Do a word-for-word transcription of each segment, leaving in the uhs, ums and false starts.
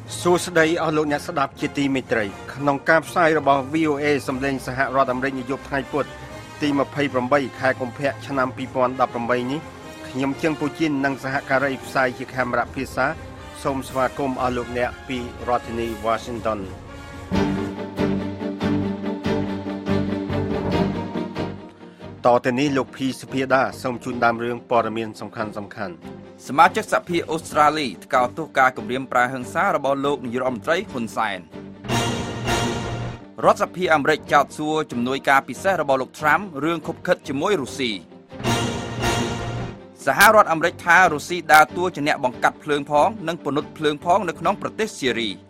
សួស្តីអស់លោកអ្នកស្ដាប់ជាទីមេត្រីក្នុងការផ្សាយរបស់ V O A សម្លេងសហរដ្ឋអាមេរិកនាយប់ថ្ងៃពុធទីยี่สิบแปดខែកុម្ភៈឆ្នាំยี่สิบสิบแปดនេះខ្ញុំជើងពូជីននិងសហការីផ្សាយជាកាមេរ៉ាភាសាសូមស្វាគមន៍អស់លោកអ្នកពីរដ្ឋធានី Washington តទៅនេះលោកភីសុភាដាសូមជូនដើមរឿងព័ត៌មានសំខាន់សំខាន់សមាជិកសភាអូស្ត្រាលីថ្កោលទោសការគំរាមប្រើហិង្សារបស់លោកនាយករដ្ឋមន្ត្រីហ៊ុនសែនរដ្ឋសភាអាមេរិកចោទសួរជំនួយការពិសេសរបស់លោកត្រាំរឿងខុបខិតជាមួយរុស្ស៊ីសហរដ្ឋអាមេរិកថារុស្ស៊ីដើរតួជាអ្នកបង្កាត់ភ្លើងផងនិងពនុតភ្លើងផងនៅក្នុងប្រទេសស៊េរី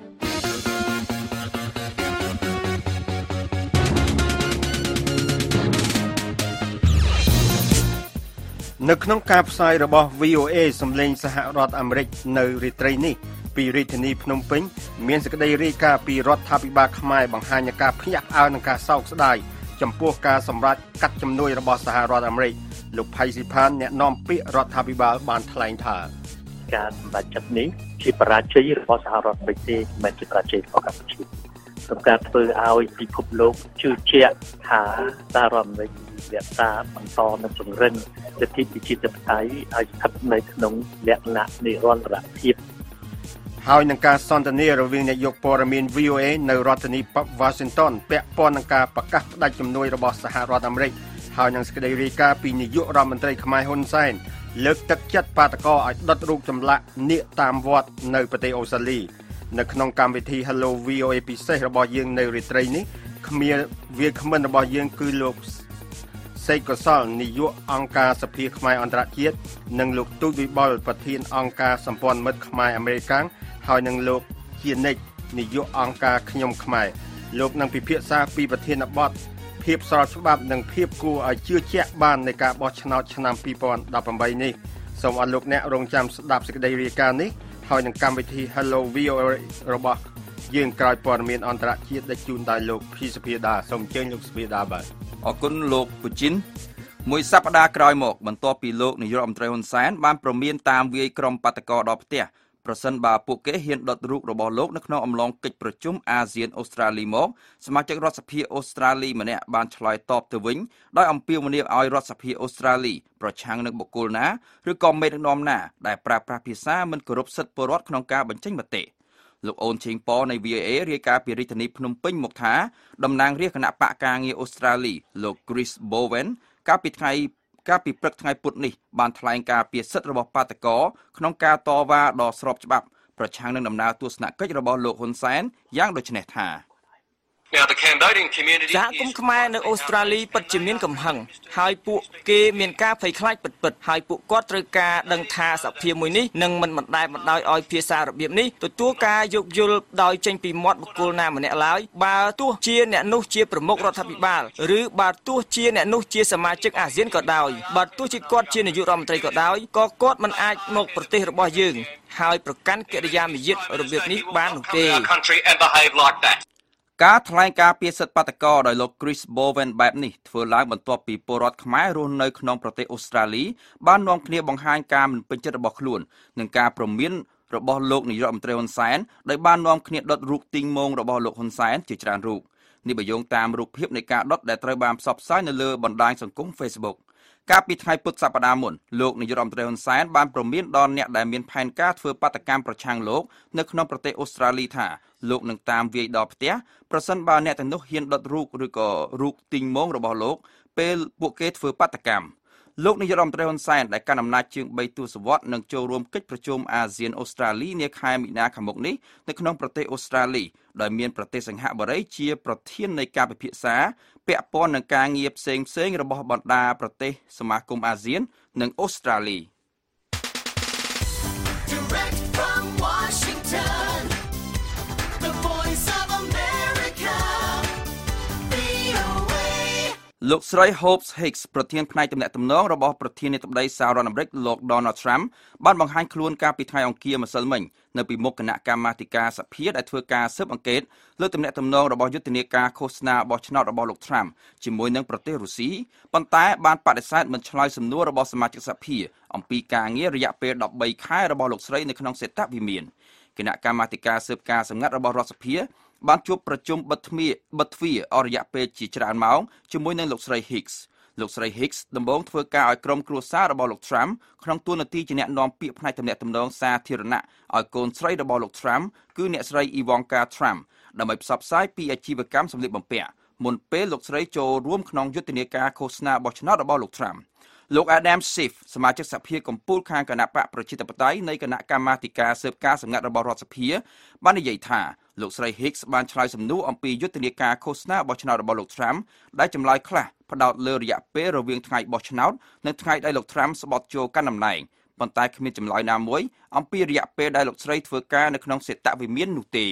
នៅក្នុងការផ្សាយរបស់ V O A សម្លេងសហរដ្ឋអាមេរិកនៅរាត្រីនេះពីរាជធានីភ្នំពេញមានសេចក្តីរាយការណ៍ពីរដ្ឋាភិបាលខ្មែរបង្ហាញការភ្ញាក់ផ្អើលនិងការសោកស្ដាយចំពោះការសម្រេចកាត់ជំនួយរបស់សហរដ្ឋអាមេរិកលោកផៃស៊ីផានអ្នកនាំពាក្យរដ្ឋាភិបាលបានថ្លែងថាការសម្រេចចិត្តនេះជាបរាជ័យរបស់សហរដ្ឋអាមេរិកទេមិនជាបរាជ័យរបស់កម្ពុជាក្នុងការធ្វើឲ្យពិភពលោកជឿជាក់ថាសហរដ្ឋអាមេរិករក្សាបន្តនិងពង្រឹងសិទ្ធិប្រជាធិបតេយ្យឲ្យស្ថិតនៅក្នុងលក្ខណៈនិរន្តរភាពហើយនឹងការសន្ទនារវាងនាយកព័ត៌មាន V O A នៅរដ្ឋធានី Washington ពាក់ព័ន្ធនឹងការប្រកាសផ្តាច់ជំនួយរបស់សហរដ្ឋអាមេរិកហើយនឹងសេចក្តីរាយការណ៍ពីនាយករដ្ឋមន្ត្រីខ្មែរហ៊ុនសែនលើកទឹកចិត្តបាតកោឲ្យដុតរូបចម្លាក់នាគតាមវត្តនៅប្រទេសអូស្ត្រាលីនៅក្នុងកម្មវិធី Hello V O A ពិសេសរបស់យើងនៅរាត្រីនេះគ្មានវាគ្មិនរបស់យើងគឺលោកសេកកសលនាយកអង្គការសភាខ្មែរអន្តរជាតិនិងលោកទូចវិបុលប្រធានអង្គការសម្ព័ន្ធមិត្តខ្មែរអាមេរិកហើយនឹងលោកជានិច្ចនាយកអង្គការខ្ញុំខ្មែរលោកនឹងពិភាក្សាពីប្រធានបទភាពស្របច្បាប់និងភាពគួរឲ្យជឿជាក់បាននៃការបោះឆ្នោតឆ្នាំยี่สิบสิบแปดនេះសូមអរលោកអ្នករងចាំស្ដាប់សេចក្តីរាយការណ៍នេះហើយនឹងកម្មវិធី Hello V O A របស់យើងក្រោយព័ត៌មានអន្តរជាតិដែលជូនដោយលោកភីសុភាដាសូមអញ្ជើញលោកសុភាដាបាទអរគុណលោកពូជីនមួយសប្តាហ៍ក្រោយមកបន្ទាប់ពីលោកនាយករដ្ឋមន្ត្រីហ៊ុនសែនបានប្រមានតាមវាយក្រុមបាតកោដល់ផ្ទះប្រសិនបើពួកគេហ៊ានដុតរូបរបស់លោកនៅក្នុងអំឡុងកិច្ចប្រជុំអាស៊ានអូស្ត្រាលីមកសមាជិករដ្ឋសភាអូស្ត្រាលីម្នាក់បានឆ្លើយតបទៅវិញដោយអំពាវនាវឲ្យរដ្ឋសភាអូស្ត្រាលីប្រឆាំងនឹងបុគ្គលណាឬក៏មេដឹកនាំណាដែលប្រើប្រាស់ភាសាមិនគោរពសិទ្ធិពលរដ្ឋក្នុងការបញ្ចេញមតិលោកអូនឈេងប៉នៃ V O A រាយការណ៍ពីរាជធានីភ្នំពេញមកថាតំណាងរាស្ត្រគណៈបកការងារអូស្ត្រាលីលោក Chris Bowen កាលពីថ្ងៃកាលពីព្រឹកថ្ងៃពុធនេះបានថ្លែងការពីសិទ្ធិរបស់បាតកោក្នុងការតវ៉ាដ៏ស្របច្បាប់ប្រឆាំងនឹងដំណើរទស្សនកិច្ចរបស់លោកហ៊ុនសែនយ៉ាងដូចនេះថាសហគមន៍ខ្មែរនៅអូស្ត្រាលីពិតជាមានកំហឹងហើយពួកគេមានការភ័យខ្លាចពិតៗហើយពួកគាត់ត្រូវការដឹងថាសភាមួយនេះនឹងមិនបណ្តែតបណ្តោយឲ្យភាសារបៀបនេះទទួលការយោគយល់ដោយចេញពីមាត់បុគ្គលណាម្នាក់ឡើយបើទោះជាអ្នកនោះជាប្រមុខរដ្ឋាភិបាលឬបើទោះជាអ្នកនោះជាសមាជិកអាស៊ានក៏ដោយបើទោះជាគាត់ជានាយករដ្ឋមន្ត្រីក៏ដោយក៏គាត់មិនអាចមកប្រទេសរបស់យើងហើយប្រកាន់កិរិយាមាយាទរបៀបនេះបាននោះទេការថ្លែងការពីសិទ្ធិបាតកោដោយលោក Chris Bowen បែបនេះធ្វើឡើងបន្ទាប់ពីពលរដ្ឋខ្មែររស់នៅក្នុងប្រទេសអូស្ត្រាលីបាននាំគ្នាបង្ហាញការមិនពេញចិត្តរបស់ខ្លួននឹងការព្រមានរបស់លោកនាយករដ្ឋមន្ត្រីហ៊ុនសែនដោយបាននាំគ្នាដុតរូបទីងមងរបស់លោកហ៊ុនសែនជាច្រើនរូបនេះបើយោងតាមរូបភាពនៃការដុតដែលត្រូវបានផ្សព្វផ្សាយនៅលើបណ្ដាញសង្គម Facebookកាលពីថ្ងៃពុធសប្តាហ៍មុនលោកនាយករដ្ឋមន្ត្រីហ៊ុនសែនបានព្រមានដល់អ្នកដែលមានផែនការធ្វើបាតកម្មប្រឆាំងលោកនៅក្នុងប្រទេសអូស្ត្រាលីថាលោកនឹងតាមវាយដល់ផ្ទះប្រសិនបើអ្នកទាំងនោះហ៊ានដុតរូបឬក៏រូបទីងមងរបស់លោកពេលពួកគេធ្វើបាតកម្មលោកនាយករដ្ឋមន្ត្រីហ៊ុនសែនដែលកាន់អំណាចជាងបីទសវត្សរ៍នឹងចូលរួមកិច្ចប្រជុំអាស៊ានអូស្ត្រាលីនាខែមីនាខាងមុខនេះនៅក្នុងប្រទេសអូស្ត្រាលីដោយមានប្រទេសសិង្ហបុរីជាប្រធាននៃការពិភាក្សាពាក់ព័ន្ធនឹងការងារផ្សេងៗរបស់បណ្ដាប្រទេសសមាគមអាស៊ាននិងអូស្ត្រាលីលោកស្រី Hope Hicks ប្រធានផ្នែកទំនាក់ទំនងរបស់ប្រធានាធិបតីសហរដ្ឋអាមេរិកលោក Donald Trump បានបង្ហាញខ្លួនកាលពីថ្ងៃអង្គារម្សិលមិញនៅពីមុខគណៈកម្មាធិការសភាដែលធ្វើការស៊ើបអង្កេតលើទំនាក់ទំនងរបស់យុទ្ធនាការឃោសនាបោះឆ្នោតរបស់លោក Trump ជាមួយនឹងប្រទេសរុស្ស៊ីប៉ុន្តែបានបដិសេធមិនឆ្លើយសំណួររបស់សមាជិកសភាអំពីការងាររយៈពេលដប់បីខែរបស់លោកស្រីនៅក្នុងសេតវិមានគណៈកម្មាធិការស៊ើបការសម្ងាត់របស់រដ្ឋសភាបានជួបប្រជុំបិទទ្វារបិទទ្វារអស់រយៈពេលជាច្រើនម៉ោងជាមួយនឹងលោកស្រី Hicks លោកស្រី Hicks ដំបូងធ្វើការឲ្យក្រុមគ្រួសាររបស់លោក Trump ក្នុងតួនាទីជាអ្នកនាំពាក្យផ្នែកទំនាក់ទំនងសាធារណៈឲ្យកូនស្រីរបស់លោក Trump គឺអ្នកស្រី Ivanka Trump ដើម្បីផ្សព្វផ្សាយពីអាជីវកម្មសម្លៀកបំពាក់មុនពេលលោកស្រីចូលរួមក្នុងយុទ្ធនាការឃោសនាបោះឆ្នោតរបស់លោក Trump លោក Adam Schiff សមាជិកសភាកម្ពុជាខាងគណៈបកប្រជាធិបតេយ្យនៃគណៈកម្មាធិការស៊ើបការសម្ងាត់របស់រដ្ឋសភាបាននិយាយថាលោកស្រី Hicks បានឆ្លើយសំណួរអំពីយុទ្ធនាការឃោសនាបោះឆ្នោតរបស់លោក Trump ដែលចម្លើយខ្លះផ្ដោតលើរយៈពេលរវាងថ្ងៃបោះឆ្នោតនិងថ្ងៃដែលលោក Trump ស្បត់ចូលកាន់តំណែងប៉ុន្តែគ្មានចម្លើយណាមួយអំពីរយៈពេលដែលលោកស្រីធ្វើការនៅក្នុងសេតវិមាននោះទេ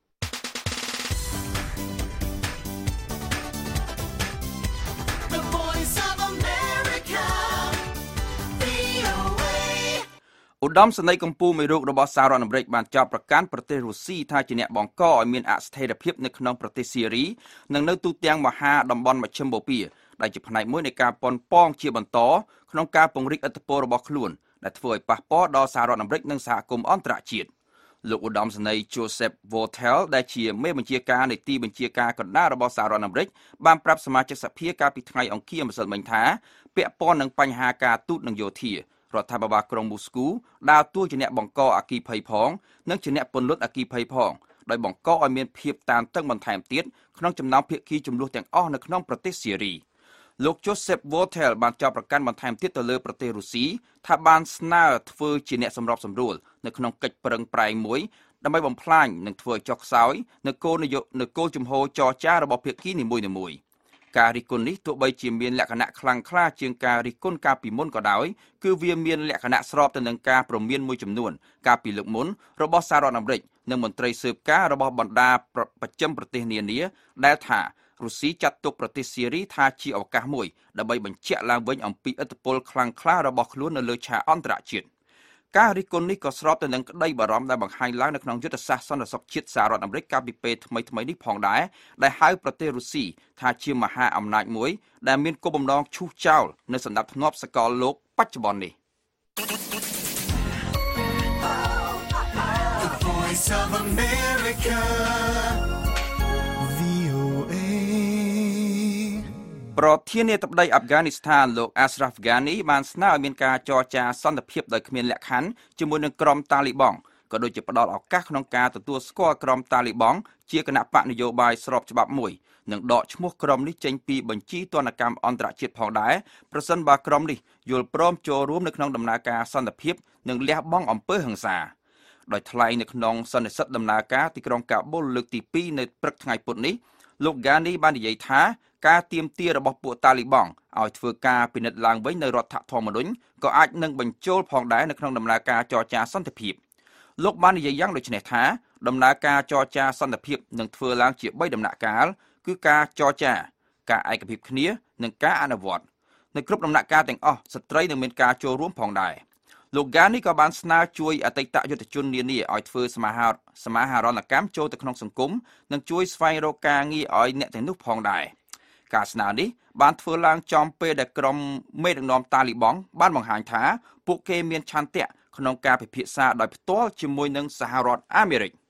ឧត្តមសេនីយ៍កម្ពុជាមួយរូបរបស់សហរដ្ឋអាមេរិកបានចោទប្រកាន់ប្រទេសរុស្ស៊ីថាជាអ្នកបង្កឲ្យមានអស្ថិរភាពនៅក្នុងប្រទេសស៊ីរីនិងនៅទូទាំងមហាតំបន់មជ្ឈិមបូព៌ាដែលជាផ្នែកមួយនៃការប៉ុនប៉ងជាបន្តក្នុងការពង្រីកឥទ្ធិពលរបស់ខ្លួនដែលធ្វើឲ្យប៉ះពាល់ដល់សហរដ្ឋអាមេរិកនិងសហគមន៍អន្តរជាតិលោកឧត្តមសេនីយ៍ Joseph Votel ដែលជាមេបញ្ជាការនៃទីបញ្ជាការកណ្ដាលរបស់សហរដ្ឋអាមេរិកបានប្រាប់សមាជិកសភាកាលពីថ្ងៃអង្គារម្សិលមិញថាពាក់ព័ន្ធនឹងបញ្ហាការទូតនិងយោធារដ្ឋាភិបាលក្រុងមូស្គូដើរតួជាអ្នកបង្កអគ្គីភ័យផងនិងជាអ្នកពន្លត់អគ្គីភ័យផងដោយបង្កឲ្យមានភាពតានតឹងបន្ថែមទៀតក្នុងចំណោមភាគីជម្លោះទាំងអស់នៅក្នុងប្រទេសស៊ីរីលោក Joseph Votel បានចោទប្រកាន់បន្ថែមទៀតទៅលើប្រទេសរុស្ស៊ីថាបានស្នើធ្វើជាអ្នកសម្របសម្រួលនៅក្នុងកិច្ចប្រឹងប្រែងមួយដើម្បីបំផ្លាញនិងធ្វើឲ្យចុះខ្សោយនៅគោលនយោបាយនៅគោលជំហរចរចារបស់ភាគីនីមួយៗការរិះគន់នេះទោះបីជាមានលក្ខណៈខ្លាំងក្លាជាងការរិះគន់កាលពីមុនក៏ដោយគឺវាមានលក្ខណៈស្របទៅនឹងការព្រមានមួយចំនួនកាលពីលើកមុនរបស់សហរដ្ឋអាមេរិកនិងមន្ត្រីស៊ើបការរបស់បណ្ដាប្រចាំប្រទេសនានាដែលថារុស្ស៊ីចាត់ទុកប្រទេសស៊ីរីថាជាឱកាសមួយដើម្បីបញ្ជាក់ឡើងវិញអំពីឥទ្ធិពលខ្លាំងក្លារបស់ខ្លួននៅលើឆាកអន្តរជាតិការរិះគន់នេះក៏ស្របទៅនឹងក្តីបារម្ភដែលបង្ហាញឡើងនៅក្នុងយុទ្ធសាស្ត្រសន្តិសុខជាតិសហរដ្ឋអាមេរិកកាលពីពេលថ្មីៗនេះផងដែរដែលហៅប្រទេសរុស្ស៊ីថាជាមហាអំណាចមួយដែលមានគោលបំណងឈូសចោលនៅសណ្ដាប់ធ្នាប់សកលលោកបច្ចុប្បន្ននេះប្រធានាធិបតីអាហ្វហ្គានីស្ថានលោក Ashraf Ghani បានស្នើឲ្យមានការចរចាសន្តិភាពដោយគ្មានលក្ខខណ្ឌជាមួយនឹងក្រុមតាលីបង់ក៏ដូចជាផ្ដល់ឱកាសក្នុងការទទួលស្គាល់ក្រុមតាលីបង់ជាគណៈបកនយោបាយស្របច្បាប់មួយនិងដកឈ្មោះក្រុមនេះចេញពីបញ្ជីទណ្ឌកម្មអន្តរជាតិផងដែរប្រសិនបើក្រុមនេះយល់ព្រមចូលរួមនៅក្នុងដំណើរការសន្តិភាពនិងលះបង់អំពើហិង្សាដោយថ្លែងនៅក្នុងសន្និសីទដំណើរការទីក្រុងកាប៊ុលលើកទីពីរនៅព្រឹកថ្ងៃពុធនេះលោក Ghani បាននិយាយថាការទាមទាររបស់ពួកតាលីបង់ឲ្យធ្វើការពិនិត្យឡើងវិញនៅរដ្ឋធម្មនុញ្ញក៏អាចនឹងបញ្ចូលផងដែរនៅក្នុងដំណើរការចរចាសន្តិភាពលោកបាននិយាយយ៉ាងដូចនេះថាដំណើរការចរចាសន្តិភាពនឹងធ្វើឡើងជាបីដំណាក់កាលគឺការចរចាការឯកភាពគ្នានិងការអនុវត្តនៅគ្រប់ដំណាក់កាលទាំងអស់ស្ត្រីនឹងមានការចូលរួមផងដែរលោក Ghani ក៏បានស្នើជួយអតីតយុទ្ធជននានាឲ្យធ្វើសមាហរសមាហរណកម្មចូលទៅក្នុងសង្គមនិងជួយស្វែងរកការងារឲ្យអ្នកទាំងនោះផងដែរការស្នើនេះបានធ្វើឡើងចំពេលដែលក្រុមមេដឹកនាំតាលីបង់បានបង្ហាញថាពួកគេមានឆន្ទៈក្នុងការពិភាក្សាដោយផ្ទាល់ជាមួយនឹងសហរដ្ឋអាមេរិក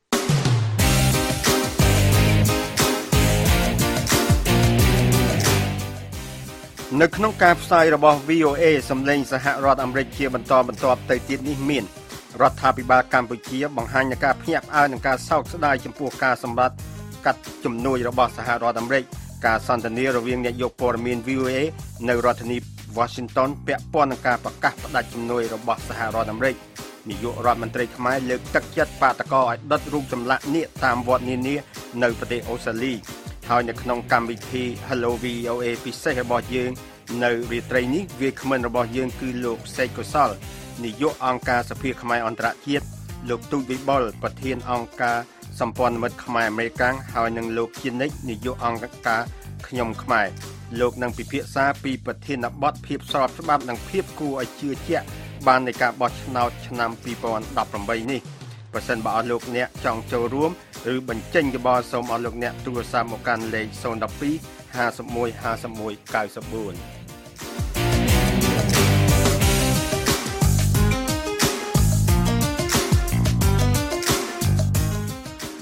នៅក្នុងការផ្សាយរបស់ វី អូ เอ សម្លេងសហរដ្ឋអាមេរិកជាបន្តបន្ទាប់ទៅទៀតនេះមានរដ្ឋាភិបាលកម្ពុជាបង្ហាញនូវការភ្ញាក់ផ្អើលនឹងការសោកស្ដាយចំពោះការសម្លាប់កាត់ជំនួយរបស់សហរដ្ឋអាមេរិកការសន្ទនារវាងអ្នកយកព័ត៌មាន វី អូ เอ នៅរដ្ឋធានី Washington ពាក់ព័ន្ធនឹងការប្រកាសផ្តាច់ជំនួយរបស់សហរដ្ឋអាមេរិកនាយករដ្ឋមន្ត្រីខ្មែរលើកទឹកចិត្តបាតកោឲ្យដុតរូបចម្លាក់នាគតាមវត្តនានានៅប្រទេសអូស្ត្រាលីហើយនៅក្នុងកម្មវិធី Hello វី អូ เอ ពិសេសរបស់យើងនៅរាត្រីនេះវាគ្មិនរបស់យើងគឺលោកសេកកុសលនាយកអង្គការសភាខ្មែរអន្តរជាតិលោកទូចវិបុលប្រធានអង្គការសម្ព័ន្ធមិត្តខ្មែរអាមេរិកហើយនិងលោកជានិច្ចនាយកអង្គការខ្ញុំខ្មែរលោកនឹងពិភាក្សាពីប្រធានបទភាពស្របច្បាប់និងភាពគួរឲ្យជឿជាក់បាននៃការបោះឆ្នោតឆ្នាំពីរពាន់ដប់ប្រាំបីនេះប្រសិនបើអស់លោកអ្នកចង់ចូលរួមឬបញ្ចេញយោបល់សូមអស់លោកអ្នកទូរស័ព្ទមកកាន់លេខศูนย์ หนึ่ง สอง ห้า หนึ่ง หนึ่ง ห้า หนึ่ง เก้า สี่ប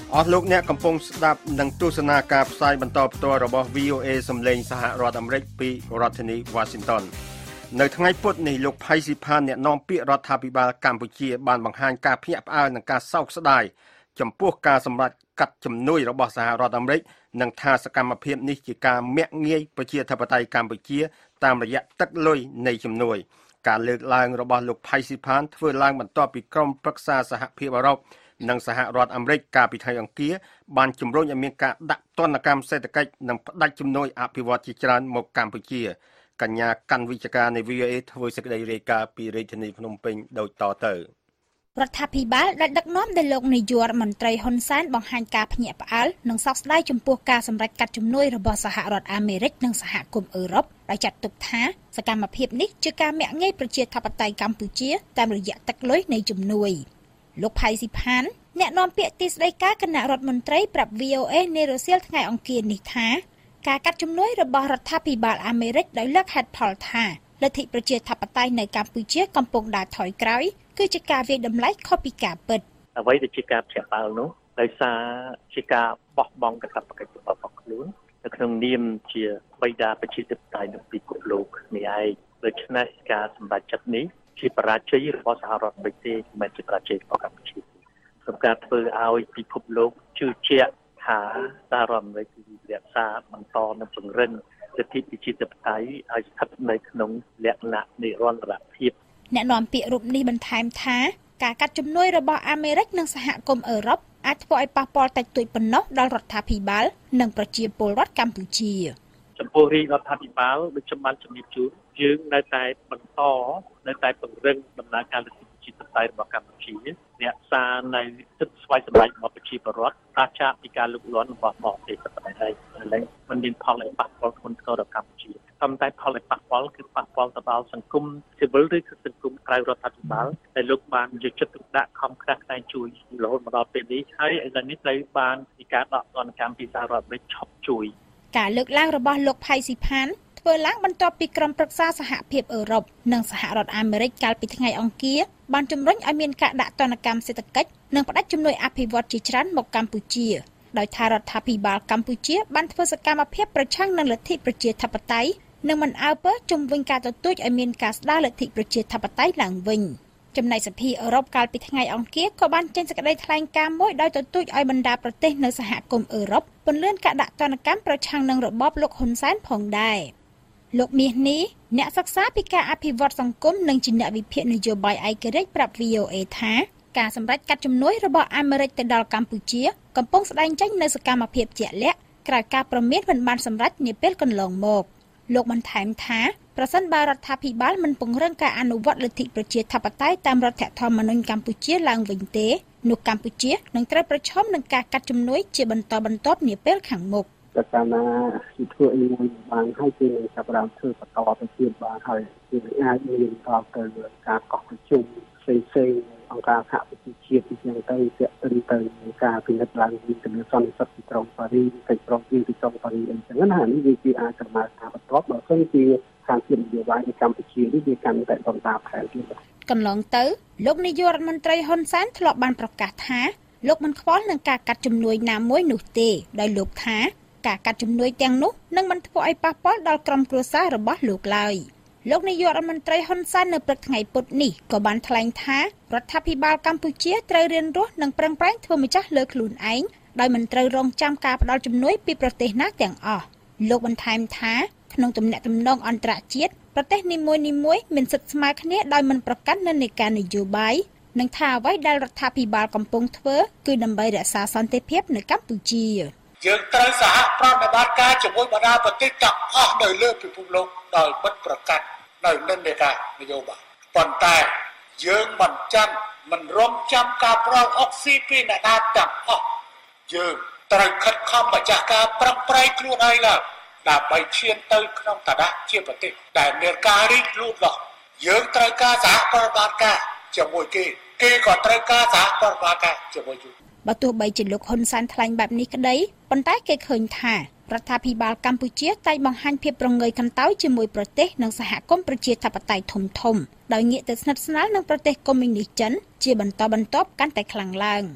អស់លោកអ្នកកំពុងស្ដាប់និងទស្សនាការផ្សាយបន្តផ្ទាល់របស់ វី អូ เอ សំឡេងសហរដ្ឋអាមេរិកពីរដ្ឋធានី Washington នៅថ្ងៃពុធនេះលោកផៃស៊ីផានអ្នកនាំពាក្យរដ្ឋាភិបាលកម្ពុជាបានបង្ហាញការភ្ញាក់ផ្អើលនិងការសោកស្ដាយចំពោះការសម្រេចកាត់ជំនួយរបស់សហរដ្ឋអាមេរិកនិងថាសកម្មភាពនេះជាការមាក់ងាយប្រជាធិបតេយ្យកម្ពុជាតាមរយៈទឹកលុយនៃជំនួយការលើកឡើងរបស់លោកផៃស៊ីផានធ្វើឡើងបន្ទាប់ពីក្រុមប្រឹក្សាសហភាពអឺរ៉ុបនិងសហរដ្ឋអាមេរិកកាលពីថ្ងៃអង្គារបានជំរុញឲ្យមានការដាក់ទណ្ឌកម្មសេដ្ឋកិច្ចនិងផ្តាច់ជំនួយអភិវឌ្ឍជាច្រើនមកកម្ពុជាកញ្ញាកាន់វិជ្ជការនៃ វី អូ เอ ធ្វើសេចក្តីរាយការណ៍ពីរាជធានីភ្នំពេញដូចតទៅរដ្ឋាភិបាលដែលដឹកនាំដោយលោកនាយករដ្ឋមន្ត្រីហ៊ុនសែនបង្ហាញការភ្ញាក់ផ្អើលនិងសោកស្ដាយចំពោះការសម្រេចកាត់ជំនួយរបស់សហរដ្ឋអាមេរិកនិងសហគមន៍អឺរ៉ុបដោយចាត់ទុកថាសកម្មភាពនេះជាការមាក់ងាយប្រជាធិបតេយ្យកម្ពុជាតាមរយៈទឹកលុយនៃជំនួយលោកផៃស៊ីផានអ្នកនាំពាក្យទីស្តីការគណៈរដ្ឋមន្ត្រីប្រាប់ វី អូ เอ នៅរសៀលថ្ងៃអង្គារនេះថាការកាត់ជំនួយរបស់រដ្ឋាភិបាលអាមេរិកដោយលើកហេតុផលថាលទ្ធិប្រជាធិបតេយ្យនៅកម្ពុជាកំពុងដើរថយក្រោយគឺជាការវាយតម្លៃខុសពីការពិតអ្វីដែលជាការភ្ញាក់ផ្អើលនោះដោយសារជាការបោះបង់កាតព្វកិច្ចរបស់ខ្លួននៅក្នុងនាមជាបិតាប្រជាធិបតេយ្យនៃពិភពលោកនេះឯងដូច្នេះការសម្រេចចិត្តនេះជាបរាជ័យរបស់សហរដ្ឋអាមេរិកទេមិនមែនជាបរាជ័យរបស់កម្ពុជាក្នុងការធ្វើឲ្យពិភពលោកជឿជាក់ថាសហរដ្ឋអាមេរិករក្សាបន្តនិងពង្រឹងលទ្ធិប្រជាធិបតេយ្យឲ្យស្ថិតនៅក្នុងលក្ខណៈនិរន្តរភាពអ្នកនាំពាក្យរូបនេះបន្ថែមថាការកាត់ជំនួយរបស់អាមេរិកនិងសហគមន៍អឺរ៉ុបអាចធ្វើឲ្យប៉ះពាល់តិចតួចប៉ុណ្ណោះដល់រដ្ឋាភិបាលនិងប្រជាពលរដ្ឋកម្ពុជាចំពោះរាជរដ្ឋាភិបាលដូចខ្ញុំបានជំរាបជូនយើងនៅតែបន្តនៅតែពង្រឹងដំណើរការលទ្ធិប្រជាធិបតេយ្យរបស់កម្ពុជាអ្នកសារនៅសិទ្ធិស្វ័យសម្រេចរបស់ប្រជាពលរដ្ឋប្រាសចាកពីការលុកលាន់របស់បរទេសតែប៉ុណ្ណេះហើយឥឡូវมันមានផលឲ្យប៉ះពាល់ធ្ងន់ធ្ងរដល់កម្ពុជាតាមតែផលឲ្យប៉ះពាល់គឺប៉ះពាល់ទៅដល់សង្គមស៊ីវិលឬគឺសង្គមក្រៅរដ្ឋាភិបាលដែលលោកបានយកចិត្តទុកដាក់ខំខ្នះខ្នែងជួយរហូតមកដល់ពេលនេះហើយឥឡូវនេះត្រូវបានពីការដកទណ្ឌកម្មពីសហរដ្ឋអាមេរិកឈប់ជួយការលើកឡើងរបស់លោកផៃស៊ីផានធ្វើឡើងបន្ទាប់ពីក្រុមប្រឹក្សាសហភាពអឺរ៉ុបនិងសហរដ្ឋអាមេរិកកាលពីថ្ងៃអង្គារបានជំរុញឲ្យមានការដាក់ទណ្ឌកម្មសេដ្ឋកិច្ចនិងផ្តាច់ជំនួយអភិវឌ្ឍជាច្រើនមកកម្ពុជាដោយថារដ្ឋាភិបាលកម្ពុជាបានធ្វើសកម្មភាពប្រឆាំងនឹងលទ្ធិប្រជាធិបតេយ្យនិងមិនអើពើជំវិញការទទូចឲ្យមានការស្ដារលទ្ធិប្រជាធិបតេយ្យឡើងវិញចំណែកសភាអឺរ៉ុបកាលពីថ្ងៃអង្គារក៏បានចេញសេចក្តីថ្លែងការណ៍មួយដោយទទូចឲ្យបណ្ដាប្រទេសនៅសហគមន៍អឺរ៉ុបពន្យាការដាក់ទណ្ឌកម្មប្រឆាំងនឹងរបបលោកហ៊ុនសែនផងដែរលោកមាសនេះអ្នកសិក្សាពីការអភិវឌ្ឍសង្គមនិងជាអ្នកវិភាគនយោបាយឯករាជ្យប្រាប់ វី អូ เอ ថាការសម្រេចកាត់ជំនួយរបស់អាមេរិកទៅដល់កម្ពុជាកំពុងស្ដែងចេញនូវសកម្មភាពជាក់លាក់ក្រៅការព្រមានមិនបានសម្រេចនាពេលកន្លងមកលោកបន្ថែមថាប្រសិនបើរដ្ឋាភិបាលមិនពង្រឹងការអនុវត្តលទ្ធិប្រជាធិបតេយ្យតាមរដ្ឋធម្មនុញ្ញកម្ពុជាឡើងវិញទេនោះកម្ពុជានឹងត្រូវប្រឈមនឹងការកាត់ជំនួយជាបន្តបន្ទាប់នាពេលខាងមុខតែកាលណាជាធ្វើអីមួយបានហើយគឺនឹងចាប់ផ្ដើមធ្វើបន្តទៅទៀតបានហើយគឺអាចមានដល់ទៅការកោះប្រជុំផ្សេងៗអង្គការសហប្រជាជាតិអញ្ចឹងទៅទាក់ទិនទៅការពិនិត្យឡើងពីគណៈសន្និសីទទីក្រុងប៉ារីសទីក្រុងទីក្រុងប៉ារីសអញ្ចឹងណានេះវាជាអាចដំណើរការបន្តបើមិនជាខាងភាពនយោបាយនៅកម្ពុជានេះវាកាន់តែបន្តផែនទៀតកន្លងទៅលោកនាយករដ្ឋមន្ត្រីហ៊ុនសែនធ្លាប់បានប្រកាសថាលោកមិនខ្វល់នឹងការកាត់ជំនួយណាមួយនោះទេដោយលោកថាការកាត់ជំនួយទាំងនោះនឹងមិនធ្វើឲ្យប៉ះពាល់ដល់ក្រុមគ្រួសាររបស់លោកឡើយលោកនាយករដ្ឋមន្ត្រីហ៊ុនសែននៅព្រឹកថ្ងៃពុធនេះក៏បានថ្លែងថារដ្ឋាភិបាលកម្ពុជាត្រូវរៀនរស់និងប្រឹងប្រែងធ្វើម្ចាស់លើខ្លួនឯងដោយមិនត្រូវរងចាំការផ្ដល់ជំនួយពីប្រទេសណាទាំងអស់លោកបន្ថែមថាក្នុងទំនាក់ទំនងអន្តរជាតិប្រទេសនីមួយៗមានសិទ្ធិស្មើគ្នាដោយមិនប្រកាន់និន្នាការនយោបាយនិងថាអ្វីដែលរដ្ឋាភិបាលកំពុងធ្វើគឺដើម្បីរក្សាសន្តិភាពនៅកម្ពុជាយើងត្រូវសហប្រតិបត្តិការជាមួយបណ្ដាប្រទេសទាំងអស់នៅលើពិភពលោកដោយមិនប្រកាន់នៅនិន្នាការនយោបាយប៉ុន្តែយើងមិនចាំមិនរំចាំការប្រោសអុកស៊ីពីអ្នកណាទាំងអស់យើងត្រូវខិតខំម្ចាស់ការប្រឹងប្រែងខ្លួនឯងឡើងដើម្បីឈានទៅក្នុងឋានៈជាប្រទេសដែលមានការរីកលូតលាស់យើងត្រូវការសហប្រតិបត្តិការជាមួយគេគេក៏ត្រូវការសហប្រតិបត្តិការជាមួយយើងបើទោះបីជាលោកហ៊ុនសែនថ្លែងបែបនេះក្តីប៉ុន្តែគេឃើញថារដ្ឋាភិបាលកម្ពុជាតែងបង្ហាញភាពប្រងើយកន្តើយជាមួយប្រទេសនិងសហគមន៍ប្រជាធិបតេយ្យធំធំដោយងាកទៅស្និទ្ធស្នាលនឹងប្រទេសកុម្មុយនីសចិនជាបន្តបន្ទាប់កាន់តែខ្លាំងឡើង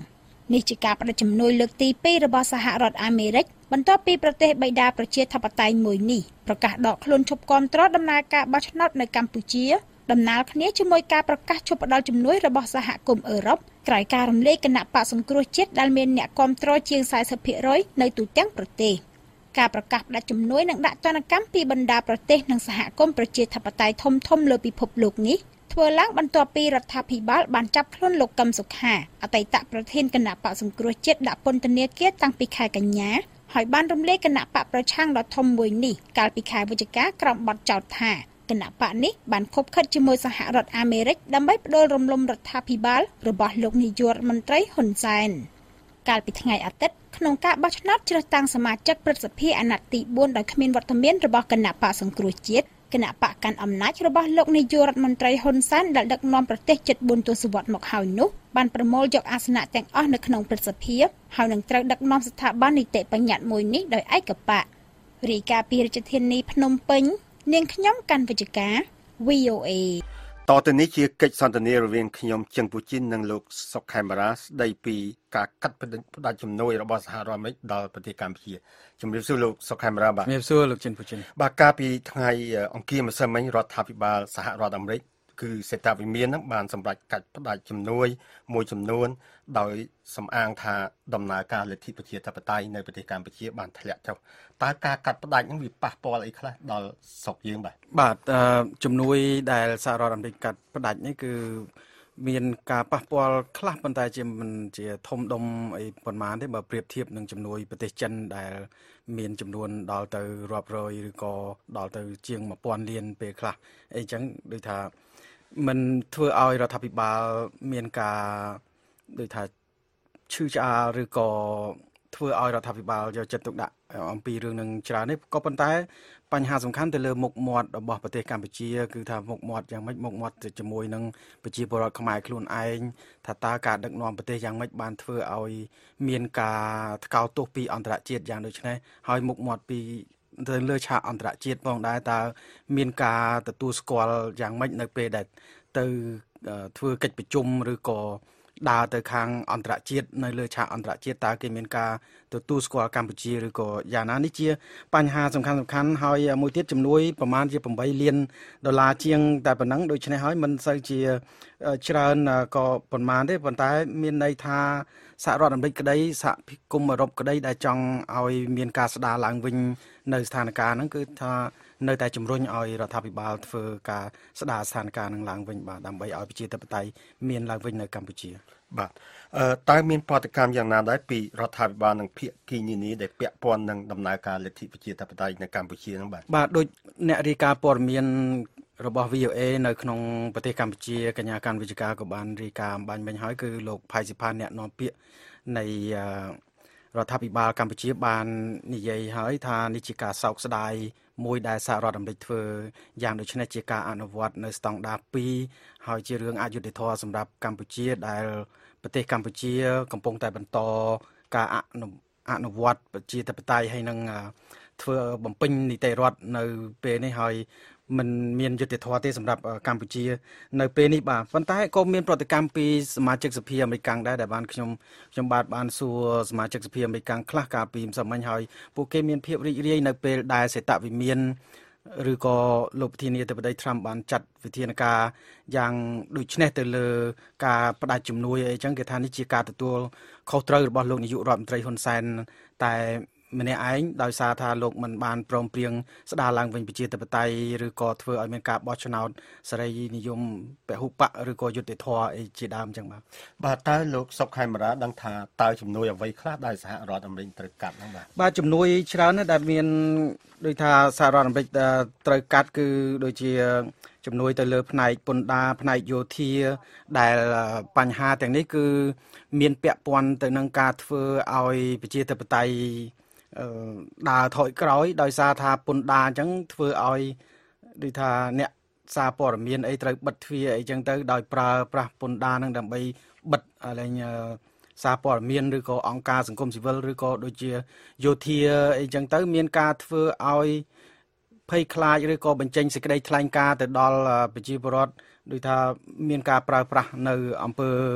នេះជាការបដិជំនួយលើកទីពីររបស់សហរដ្ឋអាមេរិកបន្ទាប់ពីប្រទេសបិតាប្រជាធិបតេយ្យមួយនេះប្រកាសដកខ្លួនឈប់គាំទ្រដំណើរការបោះឆ្នោតនៅកម្ពុជាដំណើរគ្នាជាមួយការប្រកាសឈប់ផ្តល់ជំនួយរបស់សហគមន៍អឺរ៉ុបក្រោយការរំលាយគណៈបកសង្គ្រោះជាតិដែលមានអ្នកគាំទ្រជាង สี่สิบភាគរយ នៅទូទាំងប្រទេសការប្រកាសផ្តល់ជំនួយនិងដាក់ទណ្ឌកម្មពីបណ្ដាប្រទេសនិងសហគមន៍ប្រជាធិបតេយ្យធំៗលើពិភពលោកនេះធ្វើឡើងបន្ទាប់ពីរដ្ឋាភិបាលបានចាប់ខ្លួនលោកកឹមសុខាអតីតប្រធានគណៈបកសង្គ្រោះជាតិដាក់ពន្ធនាគារតាំងពីខែកញ្ញាហើយបានរំលាយគណៈបកប្រឆាំងដ៏ធំមួយនេះកាលពីខែវិច្ឆិកាក្រោមបទចោទថាគណៈបកនេះបានខົບខិតជាមួយសហរដ្ឋអាមេរិកដើម្បីផ្ដួលរំលំរដ្ឋាភិបាលរបស់លោកនាយករដ្ឋមន្ត្រីហ៊ុនសែនកាលពីថ្ងៃអាទិត្យក្នុងការបោះឆ្នោតជ្រើសតាំងសមាជិកព្រឹទ្ធសភាអាណត្តិទីបួនដោយគ្មានវត្តមានរបស់គណៈបកសង្គ្រោះជាតិគណៈបកកាន់អំណាចរបស់លោកនាយករដ្ឋមន្ត្រីហ៊ុនសែនដែលដឹកនាំប្រទេសជិតបួនទសវត្សរ៍មកហើយនោះបានប្រមូលយកអាសនៈទាំងអស់នៅក្នុងព្រឹទ្ធសភាហើយនឹងត្រូវដឹកនាំស្ថាប័ននីតិបញ្ញត្តិមួយនេះដោយឯកបករាយការណ៍ពីរាជធានីភ្នំពេញនាងខ្ញុំកាន់វិជ្ជការ វី អូ เอតទៅនេះជាកិច្ចសន្ទនារវាងខ្ញុំជឹងពូជីននិងលោកសុកខេមរាស្ដីពីការកាត់ផ្តាច់ជំនួយរបស់សហរដ្ឋអាមេរិកដល់ប្រទេសកម្ពុជាជំរាបសួរលោកសុកខេមរាបាទជំរាបសួរលោកជិនពូជីនបាទកាលពីថ្ងៃអង្គារម្សិលមិញរដ្ឋាភិបាលសហរដ្ឋអាមេរិកគឺសេតាវិមានហ្នឹងបានសម្រេចកាត់ផ្តាច់ជំនួយមួយចំនួនដោយសំអាងថាដំណើរការលទ្ធិប្រជាធិបតេយ្យនៅប្រទេសកម្ពុជាបានធ្លាក់ចុះតើការកាត់ផ្តាច់ហ្នឹងវាប៉ះពាល់អីខ្លះដល់ស្រុកយើងបាទបាទជំនួយដែលសហរដ្ឋអាមេរិកកាត់ផ្តាច់នេះគឺមានការប៉ះពាល់ខ្លះប៉ុន្តែជាមិនជាធំដុំអីប៉ុន្មានទេបើប្រៀបធៀបនឹងជំនួយប្រទេសចិនដែលមានចំនួនដល់ទៅរាប់រយឬក៏ដល់ទៅជាងmộtពាន់លានពេលខ្លះអីចឹងដូចថាมันធ្វើឲ្យរដ្ឋាភិបាលមានការដូចថាឈឺឆ្អាលឬក៏ធ្វើឲ្យរដ្ឋាភិបាលយកចិត្តទុកដាក់អំពីរឿងនឹងច្រើននេះក៏ប៉ុន្តែបញ្ហាសំខាន់ទៅលើមុខមាត់របស់ប្រទេសកម្ពុជាគឺថាមុខមាត់យ៉ាងម៉េចមុខមាត់ជាមួយនឹងប្រជាពលរដ្ឋខ្មែរខ្លួនឯងថាតើការដឹកនាំប្រទេសយ៉ាងម៉េចបានធ្វើឲ្យមានការថ្កោលទោសពីអន្តរជាតិយ៉ាងដូចនេះហើយមុខមាត់ពីទៅលើឆាកអន្តរជាតិផងដែរតើមានការទទួលស្គាល់យ៉ាងម៉េចនៅពេលដែលទៅធ្វើកិច្ចប្រជុំឬក៏ដើរទៅខាងអន្តរជាតិនៅលើឆាកអន្តរជាតិតើគេមានការទទួលស្គាល់កម្ពុជាឬក៏យ៉ាងណានេះជាបញ្ហាសំខាន់សំខាន់ហើយមួយទៀតជំនួយប្រមាណជាeightលានដុល្លារជាងតែប៉ុណ្ណឹងដូច្នេះហើយមិនសូវជាច្រើនក៏ប៉ុន្មានទេប៉ុន្តែមានន័យថាសហរដ្ឋអាមេរិកក្តីសហគមន៍អឺរ៉ុបក្តីដែលចង់ឲ្យមានការស្ដារឡើងវិញនៅស្ថានភាពហ្នឹងគឺថានៅតែជំរុញឲ្យរដ្ឋាភិបាលធ្វើការស្ដារស្ថានភាពនឹងឡើងវិញបាទដើម្បីឲ្យប្រជាធិបតេយ្យមានឡើងវិញនៅកម្ពុជាបាទអឺតើមានប្រតិកម្មយ៉ាងណាដែរពីរដ្ឋាភិបាលនិងភាគីនានាដែលពាក់ព័ន្ធនឹងដំណើរការលទ្ធិប្រជាធិបតេយ្យនៅកម្ពុជាហ្នឹងបាទបាទដូចអ្នករាយការណ៍ព័ត៌មានរបស់ វី អូ เอ នៅក្នុងប្រទេសកម្ពុជាកញ្ញាកាន់វិជ្ជការក៏បានរាយការណ៍បាញ់មិញហើយគឺលោកផៃសិផានអ្នកនាំពាក្យនៃរដ្ឋាភិបាលកម្ពុជាបាននិយាយហើយថានេះជាការសោកស្ដាយមួយដែលសហរដ្ឋអាមេរិកធ្វើយ៉ាងដូចនេះជាការអនុវត្តនៅស្តង់ដារtwoហើយជារឿងអយុត្តិធម៌សម្រាប់កម្ពុជាដែលប្រទេសកម្ពុជាកំពុងតែបន្តការអនុវត្តប្រជាធិបតេយ្យហើយនឹងធ្វើបំពេញនីតិរដ្ឋនៅពេលនេះហើយមិនមានយុត្តិធម៌ទេសម្រាប់កម្ពុជានៅពេលនេះបាទប៉ុន្តែក៏មានប្រតិកម្មពីសមាជិកសភាអាមេរិកដែរដែលបានខ្ញុំខ្ញុំបាទបានសួរសមាជិកសភាអាមេរិកខ្លះកាលពីម្សិលមិញហើយពួកគេមានភាពរីករាយនៅពេលដែលសេតវិមានឬក៏លោកប្រធានាធិបតី Trump បានចាត់វិធានការយ៉ាងដូចនេះទៅលើការផ្ដាច់ជំនួយអីចឹងគេថានេះជាការទទួលខុសត្រូវរបស់លោកនាយករដ្ឋមន្ត្រីហ៊ុនសែនតែម្នាក់ឯងដោយសារថាលោកមិនបានព្រមព្រៀងស្ដារឡើងវិញប្រជាធិបតេយ្យឬក៏ធ្វើឲ្យមានការបោះឆ្នោតសេរីនិយមពហុបកឬក៏យុត្តិធម៌អីជាដើមចឹងបាទបាទតើលោកសុកខេមរាដឹងថាតើជំនួយអ្វីខ្លះដែលសហរដ្ឋអាមេរិកត្រូវកាត់ហ្នឹងបាទបាទជំនួយច្រើនណាស់ដែលមានដូចថាសហរដ្ឋអាមេរិកត្រូវកាត់គឺដូចជាជំនួយទៅលើផ្នែកពន្ធដារផ្នែកយោធាដែលបញ្ហាទាំងនេះគឺមានពាក់ព័ន្ធទៅនឹងការធ្វើឲ្យប្រជាធិបតេយ្យដើរថយក្រោយដោយសារថាពន្ធដារអញ្ចឹងធ្វើឲ្យដូចថាអ្នកសារព័ត៌មានអីត្រូវបិទទ្វារអីចឹងទៅដោយប្រើប្រាស់ពន្ធដារនឹងដើម្បីបិទលែងសារព័ត៌មានឬក៏អង្គការសង្គមស៊ីវិលឬក៏ដូចជាយោធាអីចឹងទៅមានការធ្វើឲ្យភ័យខ្លាចឬក៏បញ្ចេញសេចក្តីថ្លែងការណ៍ទៅដល់ប្រជាពលរដ្ឋដូចថាមានការប្រើប្រាស់នៅអង្គើ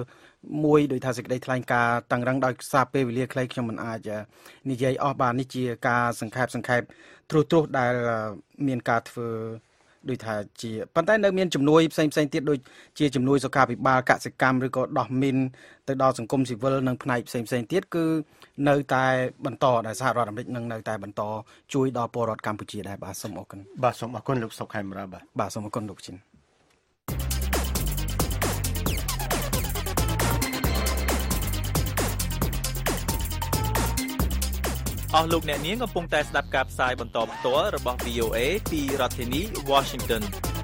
មួយដោយថាសេចក្តីថ្លែងការណ៍តឹងរឹងដោយសារពេលវេលាខ្លីខ្ញុំមិនអាចនិយាយអស់បាននេះជាការសង្ខេបសង្ខេបត្រួសត្រាសដែលមានការធ្វើដូចថាជាប៉ុន្តែនៅមានជំនួយផ្សេងផ្សេងទៀតដូចជាជំនួយសុខាភិបាលកសិកម្មឬក៏ដោះមីនទៅដល់សង្គមស៊ីវិលនិងផ្នែកផ្សេងផ្សេងទៀតគឺនៅតែបន្តដែលសហរដ្ឋអាមេរិកនឹងនៅតែបន្តជួយដល់ពលរដ្ឋកម្ពុជាដែរបាទសូមអរគុណបាទសូមអរគុណលោកសុកខេមរាបាទបាទសូមអរគុណលោកឈិនអស់លោកអ្នកនាងកំពុងតែស្ដាប់ការផ្សាយបន្តផ្ទាល់របស់ វី អូ អេ ពីរដ្ឋធានី Washington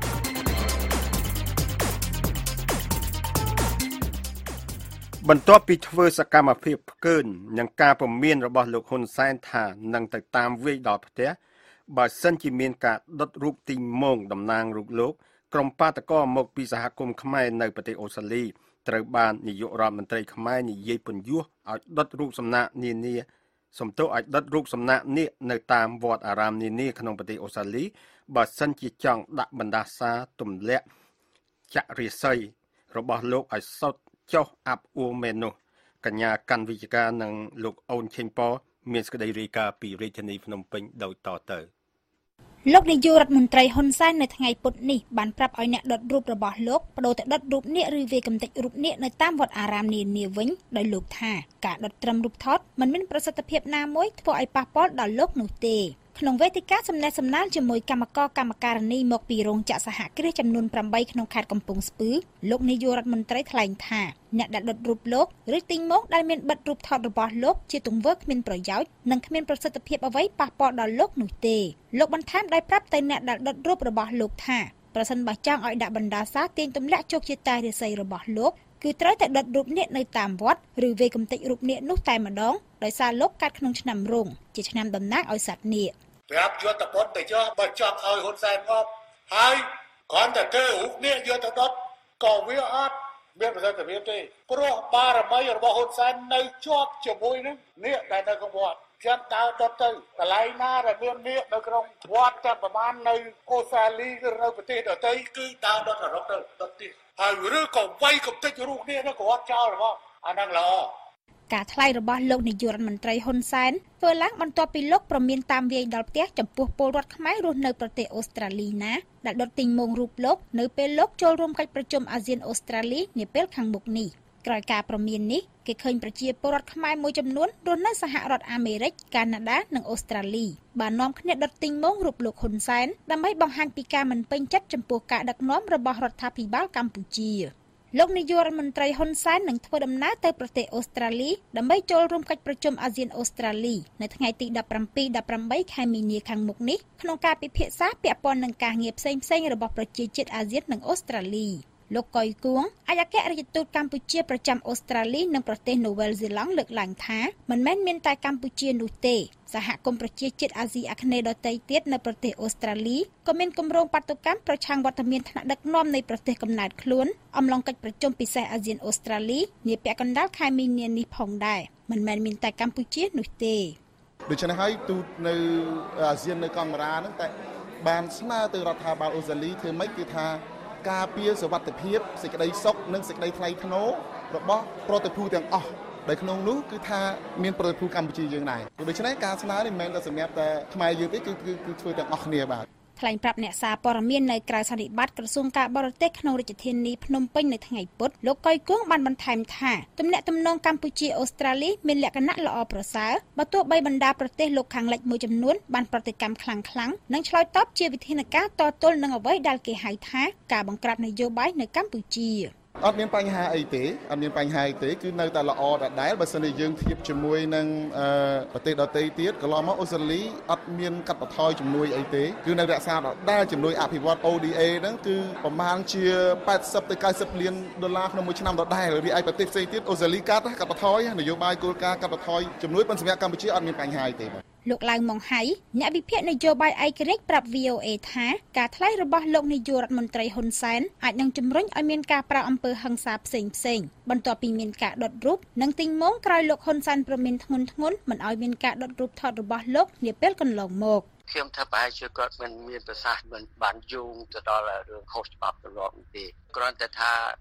បន្ទាប់ពីធ្វើសកម្មភាពផ្កើននឹងការព្រមានរបស់លោកហ៊ុនសែនថានឹងទៅតាមវាយដល់ផ្ទះបើសិនជាមានការដុតរូបទីម៉ងតំណាងរូបលោកក្រុមបាតកោមកពីសហគមន៍ខ្មែរនៅប្រទេសអូស្ត្រាលីត្រូវបាននាយករដ្ឋមន្ត្រីខ្មែរនិយាយពន្យល់ឲ្យដុតរូបសំណាកនានាសំទោសឲ្យដុតរូបសំណាកនេះនៅតាមវត្តអារាមនានាក្នុងប្រទេសអូស្ត្រាលីបើសិនជាចង់ដាក់បណ្ដាសាទម្លាក់ចរិយាស័យរបស់លោកឲ្យសុទ្ធចុះអាប់អួរមែននោះកញ្ញាកាន់វិជ្ជការនិងលោកអូនឆេងប៉មានសេចក្តីរាយការណ៍ពីរាជធានីភ្នំពេញដោយតទៅលោកនាយករដ្ឋមន្ត្រីហ៊ុនសែននៅថ្ងៃពុធនេះបានប្រាប់ឲ្យអ្នកដុតរូបរបស់លោកបដូរទៅដុតរូបនាគឬវាយកំទេចរូបនាគនៅតាមវត្តអារាមនានាវិញដោយលោកថាការដុតត្រឹមរូបថតមិនមានប្រសិទ្ធភាពណាមួយធ្វើឲ្យប៉ះពាល់ដល់លោកនោះទេក្នុងវេទិកាសំណេះសំណាលជាមួយគណៈកម្មការកម្មការនីមកពីរោងចក្រសហគ្រាសចំនួនប្រាំបីក្នុងខេត្តកំពង់ស្ពឺលោកនាយករដ្ឋមន្ត្រីថ្លែងថាអ្នកដែលដុតរូបលោកឬទីងមកដែលមានបិទរូបថតរបស់លោកជាទង្វើគ្មានប្រយោជន៍និងគ្មានប្រសិទ្ធភាពអ្វីប៉ះពាល់ដល់លោកនោះទេលោកបន្ថែមដោយប្រាប់ទៅអ្នកដែលដុតរូបរបស់លោកថាប្រសិនបើចង់ឲ្យដាក់បណ្ដាសាទាញទម្លាក់ជោគជាតារាសីរបស់លោកគឺត្រូវតែដុតរូបនាគនៅតាមវត្តឬវេកំទេចរូបនាគនោះតែម្ដងដោយសារលោកកាត់ក្នុងឆ្នាំរោងជាឆ្នាំតំណាងឲ្យសត្វនាគប្រាប់យុទ្ធពន្ធទៅចុះបើចង់ឲ្យហ៊ុនសែនងាប់ហើយគ្រាន់តែធ្វើរូបនាគយកទៅដុតក៏វាអត់មានប្រសិទ្ធភាពទេព្រោះបារមីរបស់ហ៊ុនសែននៅជាប់ជាមួយនឹងនាគដែលនៅក្នុងវត្តចាំដើរដុតទៅកន្លែងណាដែលមាននាគនៅក្នុងវត្តតែប្រហែលនៅអូស្ត្រាលីឬនៅប្រទេសដទៃគឺដើរដុតរកទៅដុតទៀតហើយឬក៏វាយកំទេចរូបនាគនោះក៏អត់ចោលរបស់អាហ្នឹងល្អការថ្លែងរបស់លោកនាយករដ្ឋមន្ត្រីហ៊ុនសែនធ្វើឡើងបន្ទាប់ពីលោកប្រមានតាមវាយដល់ផ្ទះចំពោះពលរដ្ឋខ្មែររស់នៅប្រទេសអូស្ត្រាលីណាដែលដុតទីងម៉ងរូបលោកនៅពេលលោកចូលរួមកិច្ចប្រជុំអាស៊ានអូស្ត្រាលីនាពេលខាងមុខនេះក្រោយការប្រមាននេះគេឃើញប្រជាពលរដ្ឋខ្មែរមួយចំនួនរស់នៅសហរដ្ឋអាមេរិកកាណាដានិងអូស្ត្រាលីបាននាំគ្នាដុតទីងម៉ងរូបលោកហ៊ុនសែនដើម្បីបង្ហាញពីការមិនពេញចិត្តចំពោះការដឹកនាំរបស់រដ្ឋាភិបាលកម្ពុជាលោកនាយករដ្ឋមន្ត្រីហ៊ុនសែននឹងធ្វើដំណើរទៅប្រទេសអូស្ត្រាលីដើម្បីចូលរួមកិច្ចប្រជុំអាស៊ានអូស្ត្រាលីនៅថ្ងៃទីដប់ប្រាំពីរ ដប់ប្រាំបីខែមីនាខាងមុខនេះក្នុងការពិភាក្សាពាក់ព័ន្ធនឹងការងារផ្សេងៗរបស់ប្រជាជាតិអាស៊ាននិងអូស្ត្រាលីលោកកុយគួងអគ្គរដ្ឋទូតកម្ពុជាប្រចាំអូស្ត្រាលីនិងប្រទេសនូវែលសេឡង់លើកឡើងថាមិនមែនមានតែកម្ពុជានោះទេសហគមន៍ប្រជាជាតិអាស៊ីអាគ្នេយ៍ដទៃទៀតនៅប្រទេសអូស្ត្រាលីក៏មានគម្រោងបាតុកម្មប្រឆាំងវត្តមានថ្នាក់ដឹកនាំនៃប្រទេសកំណើតខ្លួនអំឡុងកិច្ចប្រជុំពិសេសអាស៊ានអូស្ត្រាលីនាពាក់កណ្ដាលខែមីនានេះផងដែរមិនមែនមានតែកម្ពុជានោះទេដូច្នេះហើយទូតនៅអាស៊ាននៅកាមេរ៉ាហ្នឹងតែបានស្នើទៅរដ្ឋាភិបាលអូស្ត្រាលីធ្វើម៉េចគឺថាការពារសុវត្ថិភាពសេចក្តីសុខនិងសេចក្តីថ្លៃថ្នូររបស់ប្រតិភូទាំងអស់ដែលក្នុងនោះគឺថាមានប្រតិភូកម្ពុជាយើងដែរដូច្នេះការស្នើនេះមិនមែនតែសម្រាប់តែខ្មែរយើងទេគឺគឺធ្វើទាំងអស់គ្នាបាទថ្លែងប្រាប់អ្នកសារព័ត៌មាននៅក្រៅសន្និបាតក្រសួងការបរទេសក្នុងរាជធានីភ្នំពេញនៅថ្ងៃពុធលោកកុយគួងបានបន្ថែមថាទំនាក់ទំនងកម្ពុជាអូស្ត្រាលីមានលក្ខណៈល្អប្រសើរបើទោះបីបណ្ដាប្រទេសលោកខាងលិចមួយចំនួនបានប្រតិកម្មខ្លាំងៗនិងឆ្លើយតបជាវិធានការតទល់នឹងអ្វីដែលគេហៅថាការបង្ក្រាបនយោបាយនៅកម្ពុជាអត់មានបញ្ហាអីទេអត់មានបញ្ហាអីទេគឺនៅតែល្អដដែលបើសិនជាយើងធៀបជាមួយនឹងប្រទេសដទៃទៀតកន្លងមកអូស្ត្រាលីអត់មានកាត់បន្ថយជំនួយអីទេគឺនៅរក្សាដដែលជំនួយអភិវឌ្ឍ អូ ឌី អេ ហ្នឹងគឺប្រមាណជាប៉ែតសិបទៅកៅសិបលានដុល្លារក្នុងមួយឆ្នាំដដែលរីឯប្រទេសផ្សេងទៀតអូស្ត្រាលីកាត់កាត់បន្ថយនយោបាយគោលការណ៍កាត់បន្ថយជំនួយប៉ុន្តែសម្រាប់កម្ពុជាអត់មានបញ្ហាអីទេបាទលោកឡៅម៉ុងហៃអ្នកវិភាគនយោបាយឯករាជ្យប្រាប់ វី អូ អេ ថាការថ្លែងរបស់លោកនាយករដ្ឋមន្ត្រីហ៊ុនសែនអាចនឹងជំរុញឲ្យមានការប្រើអំពើហិង្សាផ្សេងផ្សេងបន្ទាប់ពីមានការដុតរូបនិងទីងម៉ងក្រោយលោកហ៊ុនសែនប្រមានធ្ងន់ធ្ងរមិនឲ្យមានការដុតរូបថតរបស់លោកនាពេលកន្លងមកខ្ញុំថាប្រហែលជាគាត់មិនមានប្រសាសន៍មិនបានយោងទៅដល់រឿងខុសច្បាប់ទៅរកទេគ្រាន់តែថាវា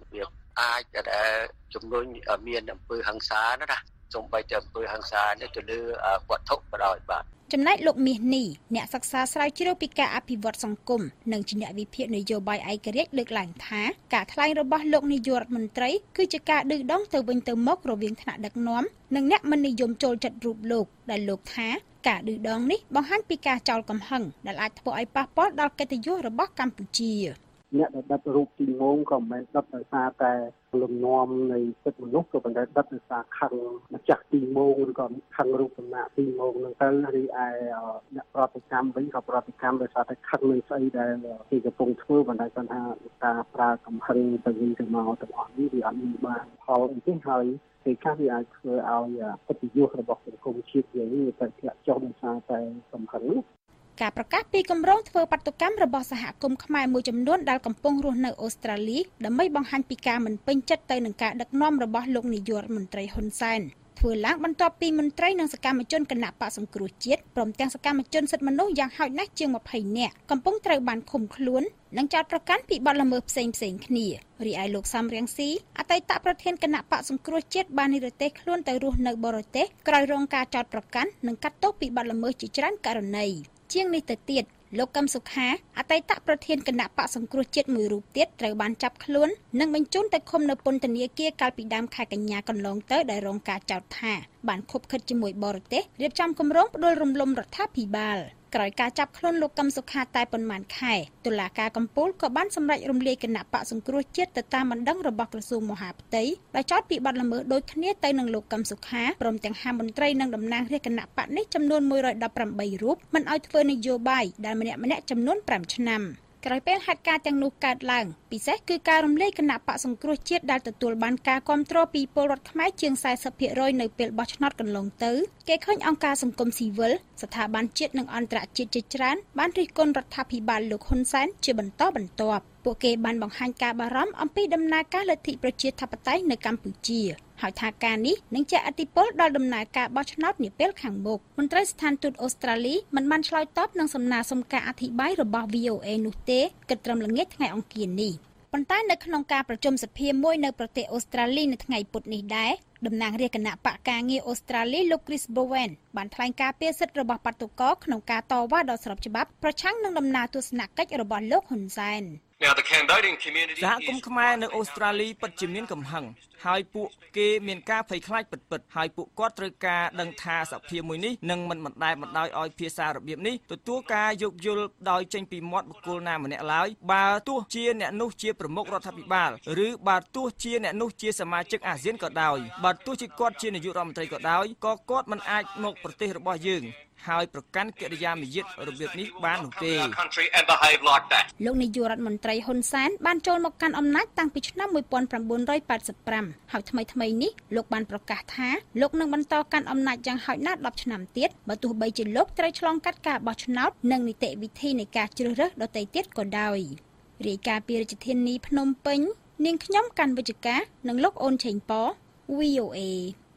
អាចដែលជំនួយមានអំពើហិង្សាណាសូម្បីតែអំពើហិង្សានេះទៅលើវត្ថុក៏ដោយបាទចំណែកលោកមាសនេះអ្នកសិក្សាស្រាវជ្រាវពីការអភិវឌ្ឍសង្គមនិងជាអ្នកវិភាគនយោបាយឯករាជ្យលើកឡើងថាការថ្លែងរបស់លោកនាយករដ្ឋមន្ត្រីគឺជាការឌឺដងទៅវិញទៅមករវាងថ្នាក់ដឹកនាំនិងអ្នកមិននិយមចូលចិត្តរូបលោកដែលលោកថាការឌឺដងនេះបង្ហាញពីការចោលកំហឹងដែលអាចធ្វើឲ្យប៉ះពាល់ដល់កិត្តិយសរបស់កម្ពុជាអ្នកដែលដិតរូបទីងងក៏មិនមែនដិតដោយសារតែលំនាំនៃសិទ្ធិមនុស្សក៏ប៉ុន្តែដិតដោយសារខឹងម្ចាស់ទីងងឬក៏ខឹងរូបសំណាកទីងងហ្នឹងទៅរីឯអ្នកប្រតិកម្មវិញក៏ប្រតិកម្មដោយសារតែខឹងនឹងស្អីដែលគេកំពុងធ្វើប៉ុន្តែគាត់ថាការប្រើកំហឹងទៅវិញទៅមកទាំងអស់នេះវាអត់មានបានផលអីទេហើយពេលខ្លះវាអាចធ្វើឲ្យកិត្តិយសរបស់សង្គមជាតិយើងវាទៅធ្លាក់ចុះដោយសារតែកំហឹងការប្រកាសពីគម្រោងធ្វើបាតុកម្មរបស់សហគមន៍ខ្មែរមួយចំនួនដែលកំពុងរស់នៅអូស្ត្រាលីដើម្បីបង្ហាញពីការមិនពេញចិត្តទៅនឹងការដឹកនាំរបស់លោកនាយករដ្ឋមន្ត្រីហ៊ុនសែនធ្វើឡើងបន្ទាប់ពីមន្ត្រីនិងសកម្មជនគណៈបកសង្គ្រោះជាតិព្រមទាំងសកម្មជនសិទ្ធិមនុស្សយ៉ាងហោចណាស់ជាងម្ភៃនាក់កំពុងត្រូវបានឃុំខ្លួននិងចោទប្រកាន់ពីបទល្មើសផ្សេងៗគ្នារីឯលោកសំរៀងស៊ីអតីតប្រធានគណៈបកសង្គ្រោះជាតិបាននិរទេសខ្លួនទៅរស់នៅបរទេសក្រោយរងការចោទប្រកាន់និងកាត់ទោសពីបទល្មើសជាច្រើនករណីជាងនេះទៅទៀតលោកកឹមសុខាអតីតប្រធានគណៈបកសង្គ្រោះជាតិមួយរូបទៀតត្រូវបានចាប់ខ្លួននិងបញ្ជូនទៅឃុំនៅពន្ធនាគារកាលពីដើមខែកញ្ញាកន្លងទៅដោយរងការចោទថាបានខុបខិតជាមួយបរទេសរៀបចំគម្រោងផ្ដួលរំលំរដ្ឋាភិបាលក្រោយការចាប់ខ្លួនលោកកឹមសុខាតែប៉ុន្មានខែតុលាការកំពូលក៏បានសម្រេចរំលាយគណៈបកសង្គ្រោះជាតិទៅតាមបណ្ដឹងរបស់ក្រសួងមហាផ្ទៃដែលចោទពីបទល្មើសដូចគ្នាទៅនឹងលោកកឹមសុខាព្រមទាំងហាមមន្ត្រីនិងតំណាងរាជគណៈបកនេះចំនួនមួយរយដប់ប្រាំបីរូបមិនឲ្យធ្វើនយោបាយដែលម្នាក់ម្នាក់ចំនួនប្រាំឆ្នាំក្រោយពេលហេតុការណ៍ទាំងនោះកើតឡើងពិសេសគឺការរំលាយគណៈបកសង្គ្រោះជាតិដែលទទួលបានការគាំទ្រពីពលរដ្ឋខ្មែរជាង สี่สิบเปอร์เซ็นต์ នៅពេលបោះឆ្នោតកន្លងទៅគេឃើញអង្គការសង្គមស៊ីវិលស្ថាប័នជាតិនិងអន្តរជាតិជាច្រើនបានរិះគន់រដ្ឋាភិបាលលោកហ៊ុនសែនជាបន្តបន្ទាប់ពួកគេបានបង្ហាញការបារម្ភអំពីដំណើរការលទ្ធិប្រជាធិបតេយ្យនៅកម្ពុជាហើយថាការនេះនឹងជះឥទ្ធិពលដល់ដំណើរការបោះឆ្នោតនាពេលខាងមុខមន្ត្រីស្ថានទូតអូស្ត្រាលីមិនបានឆ្លើយតបនឹងសំណើសុំការអធិប្បាយរបស់ វី អូ เอ នោះទេគិតត្រឹមល្ងាចថ្ងៃអង្គារនេះប៉ុន្តែនៅក្នុងការប្រជុំសភាមួយនៅប្រទេសអូស្ត្រាលីនៅថ្ងៃពុធនេះដែរតំណាងរាជគណៈបកការងារអូស្ត្រាលីលោក Chris Bowen បានថ្លែងការពីសិទ្ធិរបស់បាតុករក្នុងការតវ៉ាដល់ស្របច្បាប់ប្រឆាំងនឹងដំណើរទស្សនកិច្ចរបស់លោកហ៊ុនសែនសហគមន៍ខ្មែរនៅអូស្ត្រាលីពិតជាមានកំហឹងហើយពួកគេមានការភ័យខ្លាចពិតៗហើយពួកគាត់ត្រូវការដឹងថាសភាមួយនេះនឹងមិនបណ្តែតបណ្ដោយឲ្យភាសារបៀបនេះទទួលការយោគយល់ដោយចេញពីមាត់បុគ្គលណាម្នាក់ឡើយបើទោះជាអ្នកនោះជាប្រមុខរដ្ឋាភិបាលឬបើទោះជាអ្នកនោះជាសមាជិកអាស៊ានក៏ដោយបើទោះជាគាត់ជានាយករដ្ឋមន្ត្រីក៏ដោយក៏គាត់មិនអាចមកប្រទេសរបស់យើងហើយប្រកាន់កិរិយាមារយាទរបៀបនេះបាននោះទេលោកនាយករដ្ឋមន្ត្រីហ៊ុនសែនបានចូលមកកាន់អំណាចតាំងពីឆ្នាំnineteen eighty-fiveហើយថ្មីថ្មីនេះលោកបានប្រកាសថាលោកនឹងបន្តកាន់អំណាចយ៉ាងហោចណាស់tenឆ្នាំទៀតបើទោះបីជាលោកត្រូវឆ្លងកាត់ការបោះឆ្នោតនិងនីតិវិធីនៃការជ្រើសរើសដទៃទៀតក៏ដោយរាយការណ៍ពីរាជធានីភ្នំពេញនាងខ្ញុំកាន់វិជ្ជការនិងលោកអូនឆេងប៉ វី អូ เอ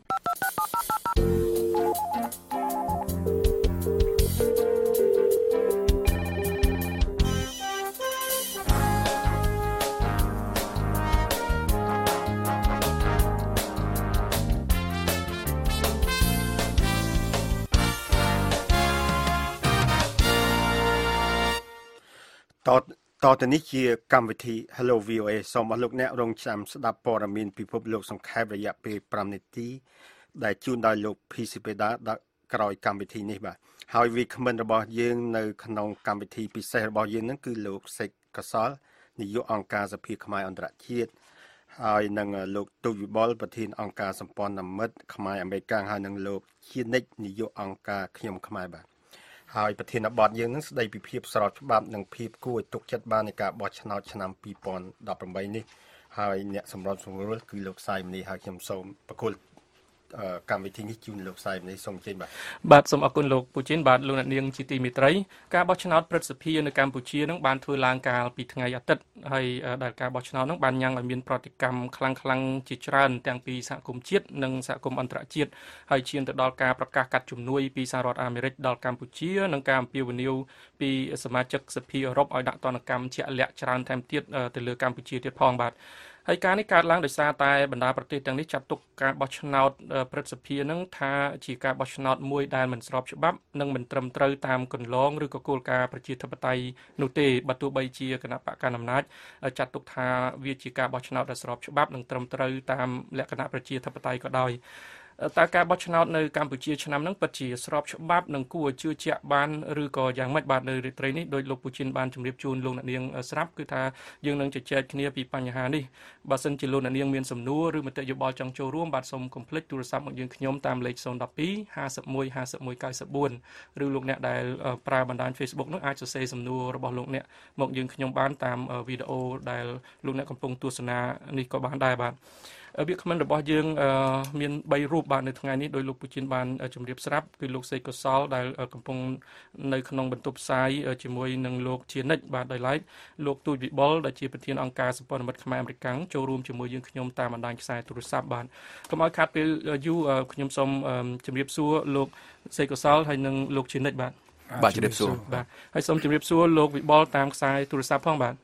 តតទៅនេះជាកម្មវិធី Hello វី អូ เอ សូមអរលោកអ្នករងចាំស្ដាប់ព័ត៌មានពិភពលោកសង្ខេបរយៈពេលfiveនាទីដែលជូនដោយលោក ភី ស៊ី ពេដាដាក់ក្រោយកម្មវិធីនេះបាទហើយវាគ្មិនរបស់យើងនៅក្នុងកម្មវិធីពិសេសរបស់យើងហ្នឹងគឺលោកសេកកសលនាយកអង្គការសភាខ្មែរអន្តរជាតិហើយនឹងលោកទូចវិបុលប្រធានអង្គការសម្ព័ន្ធមិត្តខ្មែរអាមេរិកហើយនឹងលោកជានិច្ចនាយកអង្គការខ្ញុំខ្មែរបាទហើយប្រធានបទយើងនឹងស្ដីពីភាពស្របច្បាប់និងភាពគួរឲ្យទុកចិត្តបាននៃការបោះឆ្នោតឆ្នាំtwenty eighteenនេះហើយអ្នកសម្របសម្រួលគឺលោកសាយមនីហើយខ្ញុំសូមប្រគល់កម្មវិធីនេះជូនលោកសាយមនីសូមជើញបាទបាទសូមអរគុណលោកពូជីនបាទលោកអ្នកនាងជាទីមេត្រីការបោះឆ្នោតព្រឹទ្ធសភានៅកម្ពុជានឹងបានធ្វើឡើងកាលពីថ្ងៃអាទិត្យហើយដែលការបោះឆ្នោតនឹងបានញ៉ាំងឲ្យមានប្រតិកម្មខ្លាំងខ្លាំងជាច្រើនទាំងពីសហគមន៍ជាតិនិងសហគមន៍អន្តរជាតិហើយឈានទៅដល់ការប្រកាសកាត់ជំនួយពីសហរដ្ឋអាមេរិកដល់កម្ពុជានិងការអំពាវនាវពីសមាជិកសភាអឺរ៉ុបឲ្យដាក់ទណ្ឌកម្មជាក់លាក់ច្រើនថែមទៀតទៅលើកម្ពុជាទៀតផងបាទហើយការនេះកើតឡើងដោយសារតែបណ្ដាប្រទេសទាំងនេះចាត់ទុកការបោះឆ្នោតព្រឹទ្ធសភានឹងថាជាការបោះឆ្នោតមួយដែលមិនស្របច្បាប់និងមិនត្រឹមត្រូវតាមគន្លងឬក៏គោលការណ៍ប្រជាធិបតេយ្យនោះទេបើទោះបីជាគណៈបកកណ្ដាលអំណាចចាត់ទុកថាវាជាការបោះឆ្នោតដែលស្របច្បាប់និងត្រឹមត្រូវតាមលក្ខណៈប្រជាធិបតេយ្យក៏ដោយតើការបោះឆ្នោតនៅកម្ពុជាឆ្នាំហ្នឹងពិតជាស្របច្បាប់និងគួរជឿជាក់បានឬក៏យ៉ាងម៉េចបាទនៅរាត្រីនេះដោយលោកពូជីនបានជម្រាបជូនលោកអ្នកនាងស្រាប់គឺថាយើងនឹងជជែកគ្នាពីបញ្ហានេះបើសិនជាលោកអ្នកនាងមានសំណួរឬមតិយោបល់ចង់ចូលរួមបាទសូមកុំភ្លេចទូរស័ព្ទមកយើងខ្ញុំតាមលេខศูนย์ một hai ห้าสิบเอ็ด ห้าสิบเอ็ด เก้าสิบสี่ឬលោកអ្នកដែលប្រើបណ្ដាញ Facebook នោះអាចសរសេរសំណួររបស់លោកអ្នកមកយើងខ្ញុំបានតាមវីដេអូដែលលោកអ្នកកំពុងទស្សនានេះក៏បានដែរបាទវាគ្មិនរបស់យើងមានបីរូបបាទនៅថ្ងៃនេះដោយលោកពូជីនបានជម្រាបស្រាប់គឺលោកសេកកុសលដែលកំពុងនៅក្នុងបន្ទប់ផ្សាយជាមួយនឹងលោកជានិច្ចបាទដោយឡែកលោកទូចវិបុលដែលជាប្រធានអង្គការសម្ព័ន្ធមិត្តខ្មែរអាមេរិកចូលរួមជាមួយយើងខ្ញុំតាមបណ្ដាញខ្សែទូរស័ព្ទបាទកុំឲ្យខាតពេលយូរខ្ញុំសូមជម្រាបសួរលោកសេកកុសលហើយនិងលោកជានិច្ចបាទបាទជម្រាបសួរបាទហើយសូមជម្រាបសួរលោកវិបុលតាមខ្សែទូរស័ព្ទផងបាទ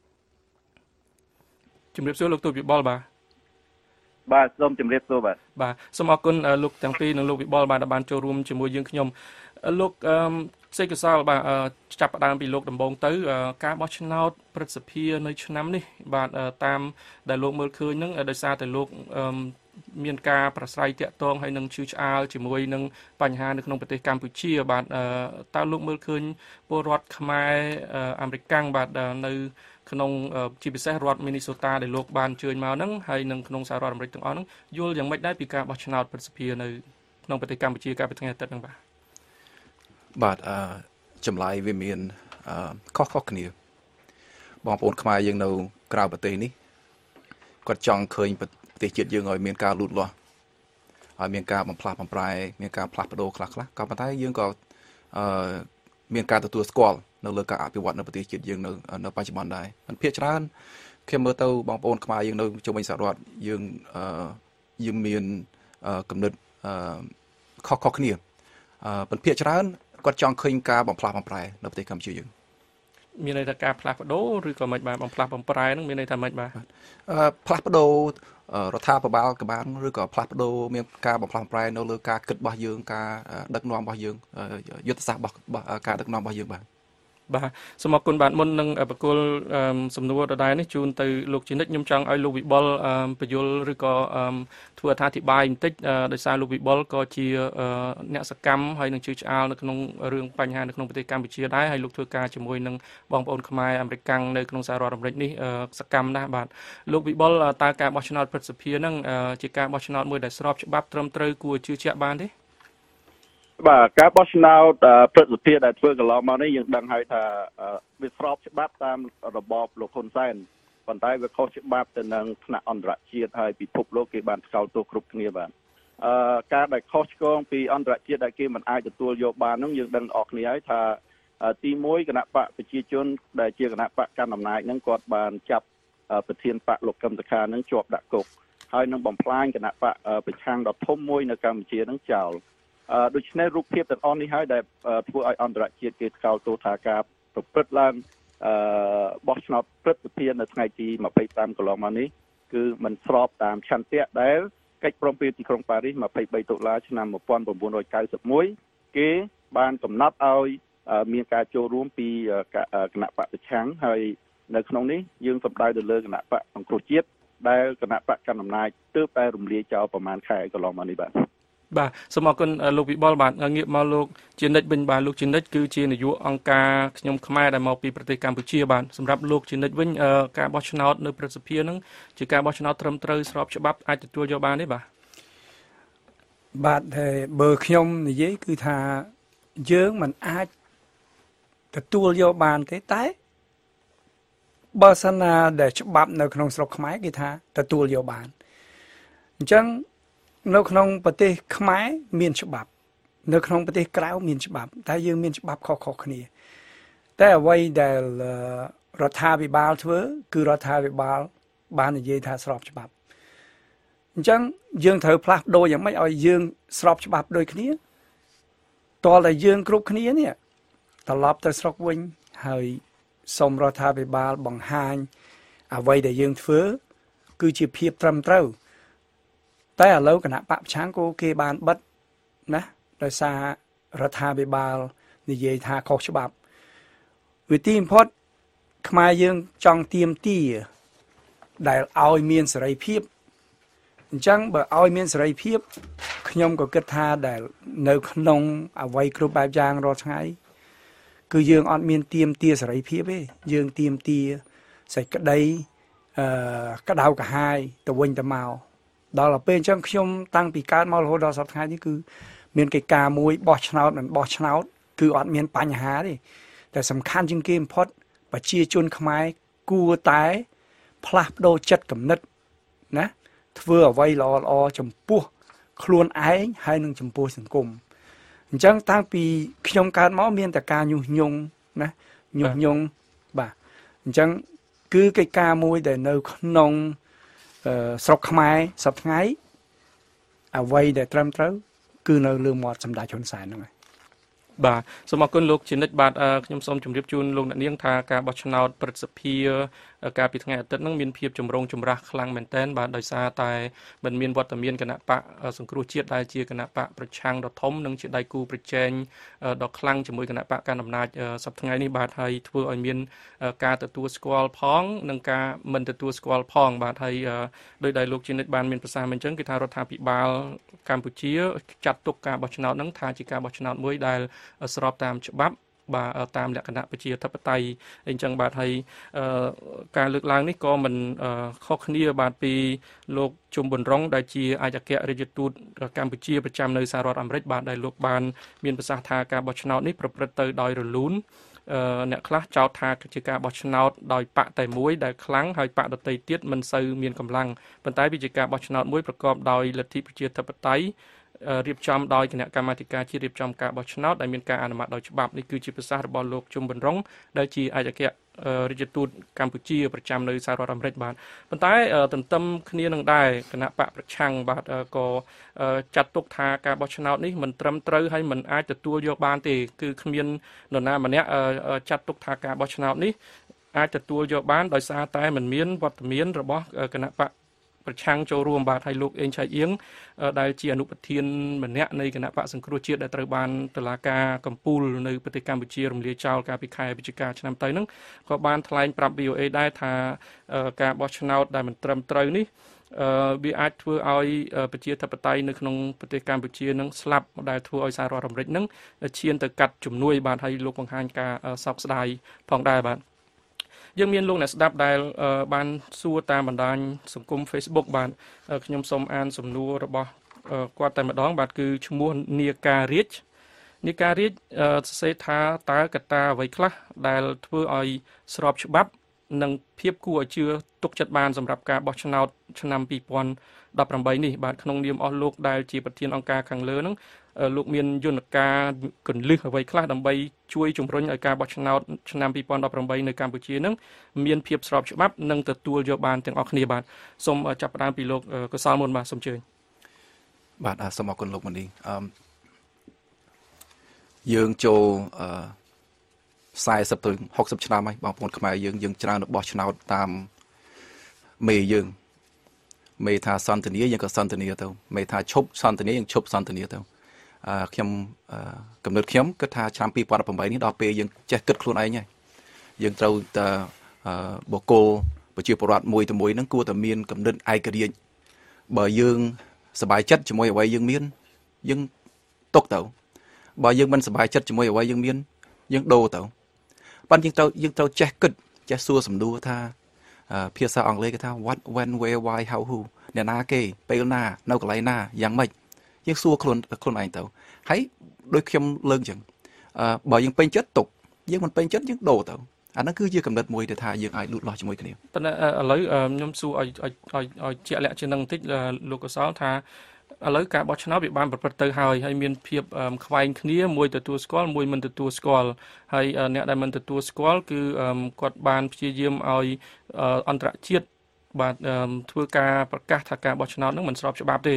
ជម្រាបសួរលោកទូចវិបុលបាទបាទសូមជម្រាបសួរបាទបាទសូមអរគុណលោកទាំងពីរនិងលោកវិបុលបាទដែលបានចូលរួមជាមួយយើងខ្ញុំលោកសេកកុសលបាទចាប់ផ្ដើមពីលោកដំបងទៅការបោះឆ្នោតព្រឹទ្ធសភានៅឆ្នាំនេះបាទតាមដែលលោកមើលឃើញហ្នឹងដោយសារតែលោកមានការប្រស្រ័យតាក់ទងហើយនឹងឈឺឆ្អាលជាមួយនឹងបញ្ហានៅក្នុងប្រទេសកម្ពុជាបាទតើលោកមើលឃើញពលរដ្ឋខ្មែរអាមេរិកាំងបាទនៅក្នុងជាពិសេសរដ្ឋមីនីសូតាដែលលោកបានអញ្ជើញមកហ្នឹងហើយនឹងក្នុងសហរដ្ឋអាមេរិកទាំងអស់ហ្នឹងយល់យ៉ាងម៉េចដែរពីការបោះឆ្នោតព្រឹទ្ធសភានៅក្នុងប្រទេសកម្ពុជាកាលពីថ្ងៃអាទិត្យហ្នឹងបាទបាទអឺចម្លើយវាមានអឺខុសៗគ្នាបងប្អូនខ្មែរយើងនៅក្រៅប្រទេសនេះគាត់ចង់ឃើញប្រទេសជាតិយើងឲ្យមានការលូតលាស់ឲ្យមានការបំផ្លាស់បំប្រែមានការផ្លាស់ប្ដូរខ្លះៗក៏ប៉ុន្តែយើងក៏អឺមានការទទួលស្គាល់នៅលើការអភិវឌ្ឍនៅប្រទេសជាតិយើងនៅនៅបច្ចុប្បន្នដែរមិនភាគច្រើនខ្ញុំមើលទៅបងប្អូនខ្មែរយើងនៅជុំវិញសហរដ្ឋយើងអឺយើងមានគំនិតអឺខុសៗគ្នាអឺមិនភាគច្រើនគាត់ចង់ឃើញការបំផ្លាស់បំប្រែនៅប្រទេសកម្ពុជាយើងមានន័យថាការផ្លាស់ប្ដូរឬក៏មិនបាទបំផ្លាស់បំប្រែហ្នឹងមានន័យថាមិនបាទអឺផ្លាស់ប្ដូររដ្ឋាភិបាលក៏បានឬក៏ផ្លាស់ប្ដូរមានការបំផ្លាស់បំប្រែនៅលើការគិតរបស់យើងការដឹកនាំរបស់យើងយុទ្ធសាស្ត្ររបស់ការដឹកនាំរបស់យើងបាទបាទសូមអរគុណបាទមុននឹងបកគលសំណួរដដែលនេះជូនទៅលោកជានិច្ចខ្ញុំចង់ឲ្យលោកវិបុលបញ្យលឬក៏ធ្វើអត្ថាធិប្បាយបន្តិចដោយសារលោកវិបុលក៏ជាអ្នកសកម្មហើយនឹងជឿឆ្អាលនៅក្នុងរឿងបញ្ហានៅក្នុងប្រទេសកម្ពុជាដែរហើយលោកធ្វើការជាមួយនឹងបងប្អូនខ្មែរអាមេរិកនៅក្នុងសហរដ្ឋអាមេរិកនេះសកម្មណាស់បាទលោកវិបុលតើការបោះឆ្នោតព្រឹទ្ធសភានឹងជាការបោះឆ្នោតមួយដែលស្របច្បាប់ត្រឹមត្រូវគួរជឿជាក់បានទេបាទការបោះឆ្នោតព្រឹទ្ធសភាដែលធ្វើកន្លងមកនេះយើងដឹងហើយថាវាស្របច្បាប់តាមរបបលោកហ៊ុនសែនប៉ុន្តែវាខុសច្បាប់ទៅនឹងថ្នាក់អន្តរជាតិហើយពិភពលោកគេបានស្កោតទោសគ្រប់គ្នាបាទអឺការដែលខុសឆ្គងពីអន្តរជាតិដែលគេមិនអាចទទួលយកបាននោះយើងដឹងអស់គ្នាហើយថាទីមួយគណៈបកប្រជាជនដែលជាគណៈបកកណ្ដាលអំណាចហ្នឹងគាត់បានចាប់ប្រធានបកលោកកឹមសុខាហ្នឹងជាប់ដាក់គុកហើយនឹងបំផ្លាញគណៈបកប្រឆាំងដ៏ធំមួយនៅកម្ពុជាហ្នឹងចោលអឺដូច្នេះរូបភាពទាំងអស់នេះហើយដែលធ្វើឲ្យអន្តរជាតិគេស្កោតទោសថាការប្រព្រឹត្តឡើងអឺបោះឆ្នោតព្រឹទ្ធសភានៅថ្ងៃទីยี่สิบสามកន្លងមកនេះគឺមិនស្របតាមឆន្ទៈដែលកិច្ចព្រមព្រៀងទីក្រុងប៉ារីសยี่สิบสามតុលាឆ្នាំnineteen ninety-oneគេបានកំណត់ឲ្យមានការចូលរួមពីគណៈបកប្រឆាំងហើយនៅក្នុងនេះយើងសម្ដៅទៅលើគណៈបកសង្គ្រោះជាតិដែលគណៈបកកណ្ដាលអំណាចទើបតែរំលាយចោលប្រមាណខែកន្លងមកនេះបាទបាទសូមអរគុណលោកវិបុលបាទងាកមកលោកជានិច្ចវិញបាទលោកជានិច្ចគឺជានាយកអង្គការខ្ញុំខ្មែរដែលមកពីប្រទេសកម្ពុជាបាទសម្រាប់លោកជានិច្ចវិញការបោះឆ្នោតនៅព្រឹទ្ធសភានឹងជាការបោះឆ្នោតត្រឹមត្រូវស្របច្បាប់អាចទទួលយកបានទេបាទបាទហើយបើខ្ញុំនិយាយគឺថាយើងមិនអាចទទួលយកបានទេតែបើសិនណាដែលច្បាប់នៅក្នុងស្រុកខ្មែរគេថាទទួលយកបានអញ្ចឹងនៅក្នុងប្រទេសខ្មែរមានច្បាប់នៅក្នុងប្រទេសក្រៅមានច្បាប់តែយើងមានច្បាប់ខុសៗគ្នាតែអ្វីដែលរដ្ឋាភិបាលធ្វើគឺរដ្ឋាភិបាលបាននិយាយថាស្របច្បាប់អញ្ចឹងយើងត្រូវផ្លាស់ប្ដូរយ៉ាងម៉េចឲ្យយើងស្របច្បាប់ដូចគ្នាតើតែយើងគ្រប់គ្នានេះត្រឡប់ទៅស្រុកវិញហើយសូមរដ្ឋាភិបាលបង្ហាញអ្វីដែលយើងធ្វើគឺជាភាពត្រឹមត្រូវតែឥឡូវគណៈបព្វឆាំងក៏គេបានបិទណាដោយសាររដ្ឋាភិបាលនិយាយថាខុសច្បាប់វិធីបំផុតខ្មែរយើងចង់ទាមទារដែលឲ្យមានសេរីភាពអញ្ចឹងបើឲ្យមានសេរីភាពខ្ញុំក៏គិតថាដែលនៅក្នុងអវ័យគ្រប់បែបយ៉ាងរាល់ថ្ងៃគឺយើងអត់មានទាមទារសេរីភាពទេយើងទាមទារសេចក្តីអឺក្តៅក្រហាយទៅវិញទៅមកដល់ទៅពេលអញ្ចឹងខ្ញុំតាំងពីកើតមករហូតដល់សប្តាហ៍ថ្ងៃនេះគឺមានកិច្ចការមួយបោះឆ្នោតមិនបោះឆ្នោតគឺអត់មានបញ្ហាទេតែសំខាន់ជាងគេបំផុតប្រជាជនខ្មែរគួរតែផ្លាស់ប្ដូរចិត្តគំនិតណាធ្វើអ្វីល្អល្អចំពោះខ្លួនឯងហើយនឹងចំពោះសង្គមអញ្ចឹងតាំងពីខ្ញុំកើតមកមានតែការញុះញង់ណាញុះញង់បាទអញ្ចឹងគឺកិច្ចការមួយដែលនៅក្នុងស្រុកខ្មែរសប្តាហ៍ថ្ងៃអ្វីដែលត្រឹមត្រូវគឺនៅលើមាត់សម្ដេចហ៊ុនសែនហ្នឹងហើយបាទសូមអរគុណលោកជានិច្ចបាទខ្ញុំសូមជម្រាបជូនលោកអ្នកនាងថាការបោះឆ្នោតព្រឹទ្ធសភាកាលពីថ្ងៃអាទិត្យហ្នឹងមានភាពចម្រូងចម្រាសខ្លាំងមែនទែនបាទដោយសារតែមិនមានវត្តមានគណៈបកសង្គ្រោះជាតិដែលជាគណៈបកប្រឆាំងដ៏ធំនិងជាដៃគូប្រជែងដ៏ខ្លាំងជាមួយគណៈបកកណ្ដាលអំណាចសប្តាហ៍ថ្ងៃនេះបាទហើយធ្វើឲ្យមានការទទួលស្គាល់ផងនិងការមិនទទួលស្គាល់ផងបាទហើយដោយដែលលោកជានិច្ចបានមានប្រសាសន៍មិនអញ្ចឹងគឺថារដ្ឋាភិបាលកម្ពុជាចាត់ទុកការបោះឆ្នោតហ្នឹងថាជាការបោះឆ្នោតមួយដែលស្របតាមច្បាប់បាទតាមលក្ខណៈប្រជាធិបតេយ្យអញ្ចឹងបាទហើយការលើកឡើងនេះក៏មិនខុសគ្នាបាទពីលោកជុំប៊ុនរងដែលជាអគ្គរដ្ឋទូតកម្ពុជាប្រចាំនៅសហរដ្ឋអាមេរិកបាទដែលលោកបានមានប្រសាសន៍ថាការបោះឆ្នោតនេះប្រព្រឹត្តទៅដោយរលូនអ្នកខ្លះចោទថាជាការបោះឆ្នោតដោយបកតែមួយដែលខ្លាំងហើយបកដទៃទៀតមិនសូវមានកម្លាំងប៉ុន្តែវាជាការបោះឆ្នោតមួយប្រកបដោយលទ្ធិប្រជាធិបតេយ្យរៀបចំដោយគណៈកម្មាធិការជាតិរៀបចំការបោះឆ្នោតដែលមានការអនុម័តដោយច្បាប់នេះគឺជាប្រសាសន៍របស់លោកជុំប៊ុនរងដែលជាអគ្គរដ្ឋទូតកម្ពុជាប្រចាំនៅសហរដ្ឋអាមេរិកបាទប៉ុន្តែទន្ទឹមគ្នានឹងដែរគណៈបកប្រឆាំងបាទក៏ចាត់ទុកថាការបោះឆ្នោតនេះមិនត្រឹមត្រូវហើយមិនអាចទទួលយកបានទេគឺគ្មាននរណាម្នាក់ចាត់ទុកថាការបោះឆ្នោតនេះអាចទទួលយកបានដោយសារតែមិនមានវត្តមានរបស់គណៈបកប្រឆាំងចូលរួមបាទហើយលោកអេងឆៃអៀងដែលជាអនុប្រធានម្នាក់នៃគណៈបកសង្គ្រោះជាតិដែលត្រូវបានតុលាការកំពូលនៅប្រទេសកម្ពុជារំលាយចោលកាលពីខែវិច្ឆិកាឆ្នាំទៅហ្នឹងក៏បានថ្លែងប្រាប់ វី អូ អេ ដែរថាការបោះឆ្នោតដែលមិនត្រឹមត្រូវនេះវាអាចធ្វើឲ្យប្រជាធិបតេយ្យនៅក្នុងប្រទេសកម្ពុជានឹងស្លាប់ដែលធ្វើឲ្យសហរដ្ឋអាមេរិកនឹងឈានទៅកាត់ជំនួយបាទហើយលោកបង្ហាញការសោកស្ដាយផងដែរបាទយើងមានលោកអ្នកស្ដាប់ដែលបានសួរតាមបណ្ដាញសង្គម Facebook បាទខ្ញុំសូមអានសំណួររបស់គាត់តែម្ដងបាទគឺឈ្មោះនីការាជនីការាជសរសេរថាតើកត្តាអ្វីខ្លះដែលធ្វើឲ្យស្របច្បាប់និងភាពគួរឲ្យជឿទុកចិត្តបានសម្រាប់ការបោះឆ្នោតឆ្នាំពីរពាន់ដប់ប្រាំបីនេះបាទក្នុងនាមអស់លោកដែលជាប្រធានអង្គការខាងលើហ្នឹងលោកមានយន្តការកន្លឹះអ្វីខ្លះដើម្បីជួយជំរុញឲ្យការបោះឆ្នោតឆ្នាំពីរពាន់ដប់ប្រាំបីនៅកម្ពុជានឹងមានភាពស្របច្បាប់និងទទួលយកបានទាំងអស់គ្នាបាទសូមចាប់ផ្ដើមពីលោកកុសលមុនបាទសូមអញ្ជើញបាទសូមអរគុណលោកមនីអឺយើងចូលអឺสี่สิบទៅหกสิบឆ្នាំហើយបងប្អូនខ្មែរយើងយើងច្រើនបោះឆ្នោតតាមមេយើងមេថាសន្តានាយើងក៏សន្តានាទៅមេថាឈប់សន្តានាយើងឈប់សន្តានាទៅអឺខ្ញុំកំណត់ខ្ញុំគិតថាឆ្នាំពីរពាន់ដប់ប្រាំបីនេះដល់ពេលយើងចេះគិតខ្លួនឯងហើយយើងត្រូវតែបុគ្គលប្រជាពលរដ្ឋមួយទៅមួយហ្នឹងគួរតែមានកំណត់ឯករាជ្យបើយើងសប្បាយចិត្តជាមួយអ្វីយើងមានយើងຕົកទៅបើយើងមិនសប្បាយចិត្តជាមួយអ្វីយើងមានយើងដូរទៅប៉ុន្តែយើងត្រូវយើងត្រូវចេះគិតចេះសួរសំណួរថាភាសាអង់គ្លេសគេថា what when where why how who អ្នកណាគេពេលណានៅកន្លែងណាយ៉ាងម៉េចយើងសួរខ្លួនខ្លួនឯងទៅហើយដូចខ្ញុំលើកអញ្ចឹងបើយើងពេញចិត្តទុកយើងមិនពេញចិត្តយើងដូរទៅអាហ្នឹងគឺជាកំណត់មួយដែលថាយើងអាចលូតលាស់ជាមួយគ្នាប៉ុន្តែឥឡូវខ្ញុំសួរឲ្យឲ្យឲ្យជាក់លាក់ជាងនឹងបន្តិចលោកកុសលថាឥឡូវការបោះឆ្នោតវាបានប្រព្រឹត្តទៅហើយហើយមានភាពខ្វែងគ្នាមួយទទួលស្គាល់មួយមិនទទួលស្គាល់ហើយអ្នកដែលមិនទទួលស្គាល់គឺគាត់បានព្យាយាមឲ្យអន្តរជាតិបាទធ្វើការប្រកាសថាការបោះឆ្នោតហ្នឹងមិនស្របច្បាប់ទេ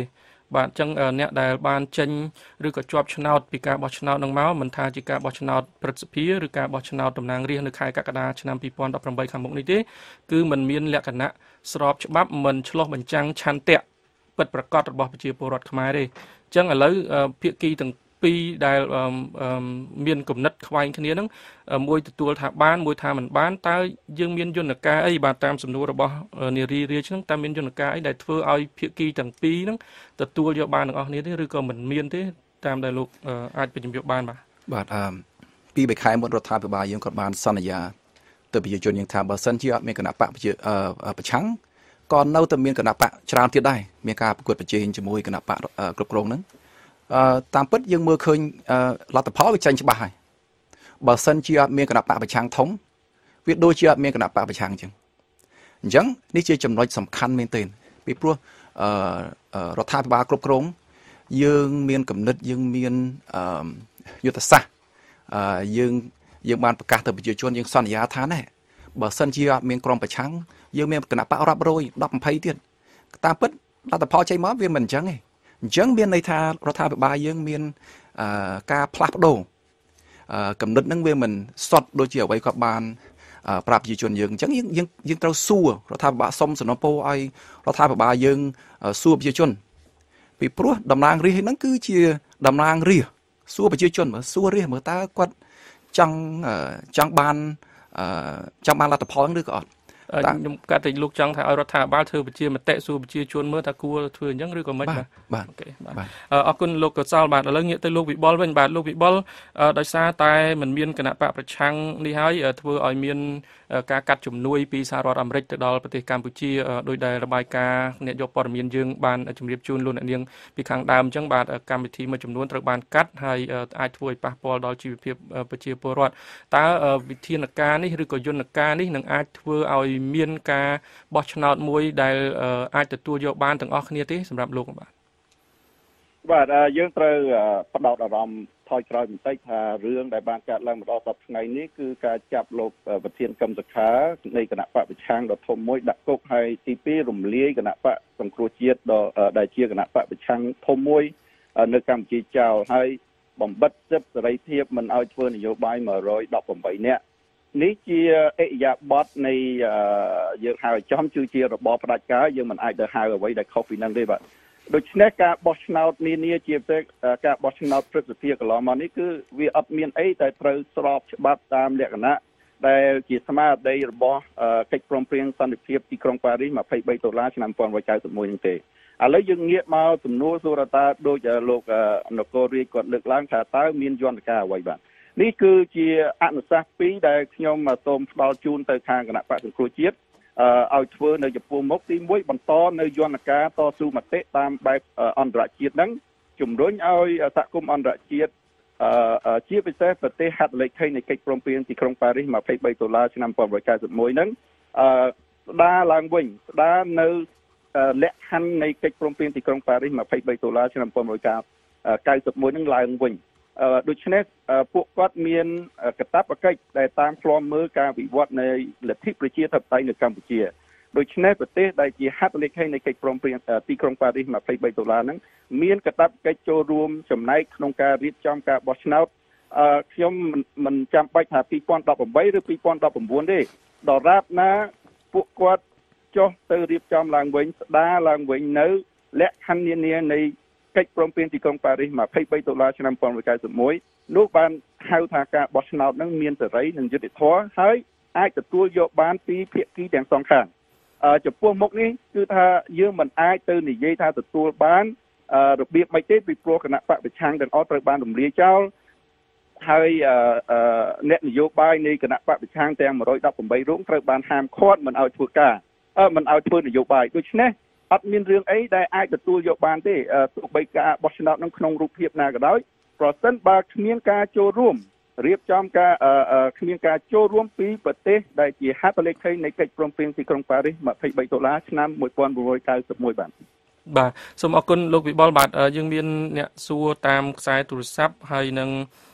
បាទអញ្ចឹងអ្នកដែលបានចេញឬក៏ជាប់ឆ្នោតពីការបោះឆ្នោតនឹងមកមិនថាជាការបោះឆ្នោតព្រឹទ្ធសភាឬការបោះឆ្នោតតំណាងរាស្ត្រនៅខែកក្កដាឆ្នាំពីរពាន់ដប់ប្រាំបីខាងមុខនេះទេគឺมันមានលក្ខណៈស្របច្បាប់មិនឆ្លោះបញ្ចាំងឆន្ទៈពិតប្រាកដរបស់ប្រជាពលរដ្ឋខ្មែរទេអញ្ចឹងឥឡូវភាគីទាំងពីរដែលមានគំនិតខ្វែងគ្នាហ្នឹងមួយទទួលថាបានមួយថាមិនបានតើយើងមានយន្តការអីបាទតាមសំណួររបស់នារីរាជហ្នឹងតើមានយន្តការអីដែលធ្វើឲ្យភាគីទាំងពីរហ្នឹងទទួលយកបានទាំងអស់គ្នាទេឬក៏មិនមានទេតាមដែលលោកអាចបញ្ជាក់បានបាទបាទអឺពីរខែមុនរដ្ឋាភិបាលយើងក៏បានសន្យាទៅប្រជាជនយើងថាបើសិនជាអត់មានគណៈបកប្រជាប្រឆាំងក៏នៅតែមានគណៈបកច្រើនទៀតដែរមានការប្រកួតប្រជែងជាមួយគណៈបកគ្រប់គ្រងហ្នឹងអឺតាមពិតយើងមើលឃើញលទ្ធផលវាចេញច្បាស់ហើយបើសិនជាអត់មានគណៈបកប្រឆាំងធំវាដូចជាអត់មានគណៈបកប្រឆាំងអញ្ចឹងអញ្ចឹងនេះជាចំណុចសំខាន់មែនទែនពីព្រោះអឺរដ្ឋាភិបាលគ្រប់គ្រងយើងមានគំនិតយើងមានអឺយុទ្ធសាស្ត្រអឺយើងយើងបានប្រកាសទៅប្រជាជនយើងសន្យាថាណែបើសិនជាអត់មានក្រុមប្រឆាំងយើងមានគណៈបករាប់រយដប់ยี่สิบទៀតតាមពិតលទ្ធផលចេញមកវាមិនអញ្ចឹងទេអញ្ចឹងមានន័យថារដ្ឋាភិបាលយើងមានការផ្លាស់ប្ដូរគំនិតហ្នឹងវាមិនសុទ្ធដូចជាអ្វីក៏បានប្រាប់ប្រជាជនយើងអញ្ចឹងយើងយើងយើងត្រូវសួររដ្ឋាភិបាលសុំសំណពោឲ្យរដ្ឋាភិបាលយើងសួរប្រជាជនពីព្រោះតំណាងរាស្ត្រហ្នឹងគឺជាតំណាងរាស្ត្រសួរប្រជាជនមើលសួររាស្ត្រមើលតើគាត់ចង់ចង់បានចង់បានលទ្ធផលហ្នឹងឬក៏អត់ខ្ញុំកាត់តែលោកចង់ថាឲ្យរដ្ឋាភិបាលធ្វើប្រជាមតិសួរប្រជាជនមើលថាគួរធ្វើអញ្ចឹងឬក៏មិនបាទបាទអូខេបាទអរគុណលោកកសលបាទឥឡូវងាកទៅលោកវិបុលវិញបាទលោកវិបុលដោយសារតែมันមានគណៈបកប្រឆាំងនេះហើយធ្វើឲ្យមានការកាត់ជំនួយពីសហរដ្ឋអាមេរិកទៅដល់ប្រទេសកម្ពុជាដោយដែលរបាយការណ៍អ្នកយកព័ត៌មានយើងបានជម្រាបជូនលោកអ្នកនាងពីខាងដើមអញ្ចឹងបាទកម្មវិធីមួយចំនួនត្រូវបានកាត់ហើយអាចធ្វើឲ្យប៉ះពាល់ដល់ជីវភាពប្រជាពលរដ្ឋតើវិធានការនេះឬក៏យន្តការនេះនឹងអាចធ្វើឲ្យមានការបោះឆ្នោតមួយដែលអាចទទួលយកបានទាំងអស់គ្នាទេសម្រាប់លោកបាទបាទយើងត្រូវផ្ដោតអារម្មណ៍ថយក្រោយបន្តិចថារឿងដែលបានកើតឡើងម្ដងសប្តាហ៍ថ្ងៃនេះគឺការចាប់លោកប្រធានគឹមសុខានៃគណៈបកប្រឆាំងដ៏ធំមួយដាក់គុកហើយទីពីររំលាយគណៈបកសង្គ្រោះជាតិដែលជាគណៈបកប្រឆាំងធំមួយនៅកម្ពុជាចោលហើយបំបិទសិទ្ធិសេរីភាពមិនឲ្យធ្វើនយោបាយmột trăm mười támនាក់នេះជាអិយាបថនៃយើងហៅចំគឺជារបបផ្ដាច់ការយើងមិនអាចទៅហៅអ្វីដែលខុសពីនឹងទេបាទដូច្នេះការបោះឆ្នោតនានាជាពិសេសការបោះឆ្នោតព្រឹទ្ធសភាកន្លងមកនេះគឺវាអត់មានអីតែត្រូវស្របច្បាប់តាមលក្ខណៈដែលជាស្មារតីរបស់កិច្ចព្រមព្រៀងសន្តិភាពទីក្រុងប៉ារីសยี่สิบสามដុល្លារឆ្នាំnineteen ninety-oneនេះទេឥឡូវយើងងាកមកសំណួរសួរតាដូចលោកនគររាជគាត់លើកឡើងថាតើមានយន្តការអ្វីបាទនេះគឺជាអនុសាសន៍ពីរដែលខ្ញុំសូមផ្ដល់ជូនទៅខាងគណៈបកសង្គ្រោះជាតិឲ្យធ្វើនៅចំពោះមុខទីមួយបន្តនៅយន្តការតស៊ូមតិតាមបែបអន្តរជាតិហ្នឹងជំរុញឲ្យសហគមន៍អន្តរជាតិជាពិសេសប្រទេសហត្ថលេខីនៃកិច្ចព្រមព្រៀងទីក្រុងប៉ារីសยี่สิบสามដុល្លារឆ្នាំnineteen ninety-oneហ្នឹងស្ដារឡើងវិញស្ដារនៅលក្ខខណ្ឌនៃកិច្ចព្រមព្រៀងទីក្រុងប៉ារីសยี่สิบสามដុល្លារឆ្នាំnineteen ninety-oneហ្នឹងឡើងវិញដូច្នេះពួកគាត់មានកាតព្វកិច្ចដែលតាមឃ្លាំមើលការវិវត្តនៃលទ្ធិប្រជាធិបតេយ្យនៅកម្ពុជាដូច្នេះប្រទេសដែលជាហត្ថលេខីនៃកិច្ចព្រមព្រៀងទីក្រុងប៉ារីសยี่สิบสามដុល្លារហ្នឹងមានកាតព្វកិច្ចចូលរួមចំណែកក្នុងការរៀបចំការបោះឆ្នោតខ្ញុំមិនចាំបាច់ថាtwo thousand eighteenឬtwo thousand nineteenទេដរាបណាពួកគាត់ចុះទៅរៀបចំឡើងវិញស្ដារឡើងវិញនៅលក្ខខណ្ឌនានានៃកិច្ចព្រមព្រៀងទីក្រុងប៉ារីសยี่สิบสามដុល្លារឆ្នាំnineteen ninety-oneនោះបានហៅថាការបោះឆ្នោតនឹងមានសេរីនិងយុត្តិធម៌ហើយអាចទទួលយកបានពីភាគីទាំងសងខាងចំពោះមុខនេះគឺថាយើងមិនអាចទៅនិយាយថាទទួលបានរបៀបមិនទេពីព្រោះគណៈបកប្រឆាំងទាំងអស់ត្រូវបានរំលាយចោលហើយអ្នកនយោបាយនៃគណៈបកប្រឆាំងទាំងone hundred eighteenរូបត្រូវបានហាមឃាត់មិនឲ្យធ្វើការមិនឲ្យធ្វើនយោបាយដូច្នេះអត់មានរឿងអីដែលអាចទទួលយកបានទេទោះបីការបោះឆ្នោតនឹងក្នុងរូបភាពណាក៏ដោយប្រសិនបើគ្មានការចូលរួមរៀបចំការគ្មានការចូលរួមពីប្រទេសដែលជាហត្ថលេខីនៃកិច្ចព្រមព្រៀងទីក្រុងប៉ារីសยี่สิบสามដុល្លារឆ្នាំnineteen ninety-oneបាទបាទសូមអរគុណលោកវិបុលបាទយើងមានអ្នកសួរតាមខ្សែទូរស័ព្ទហើយនឹង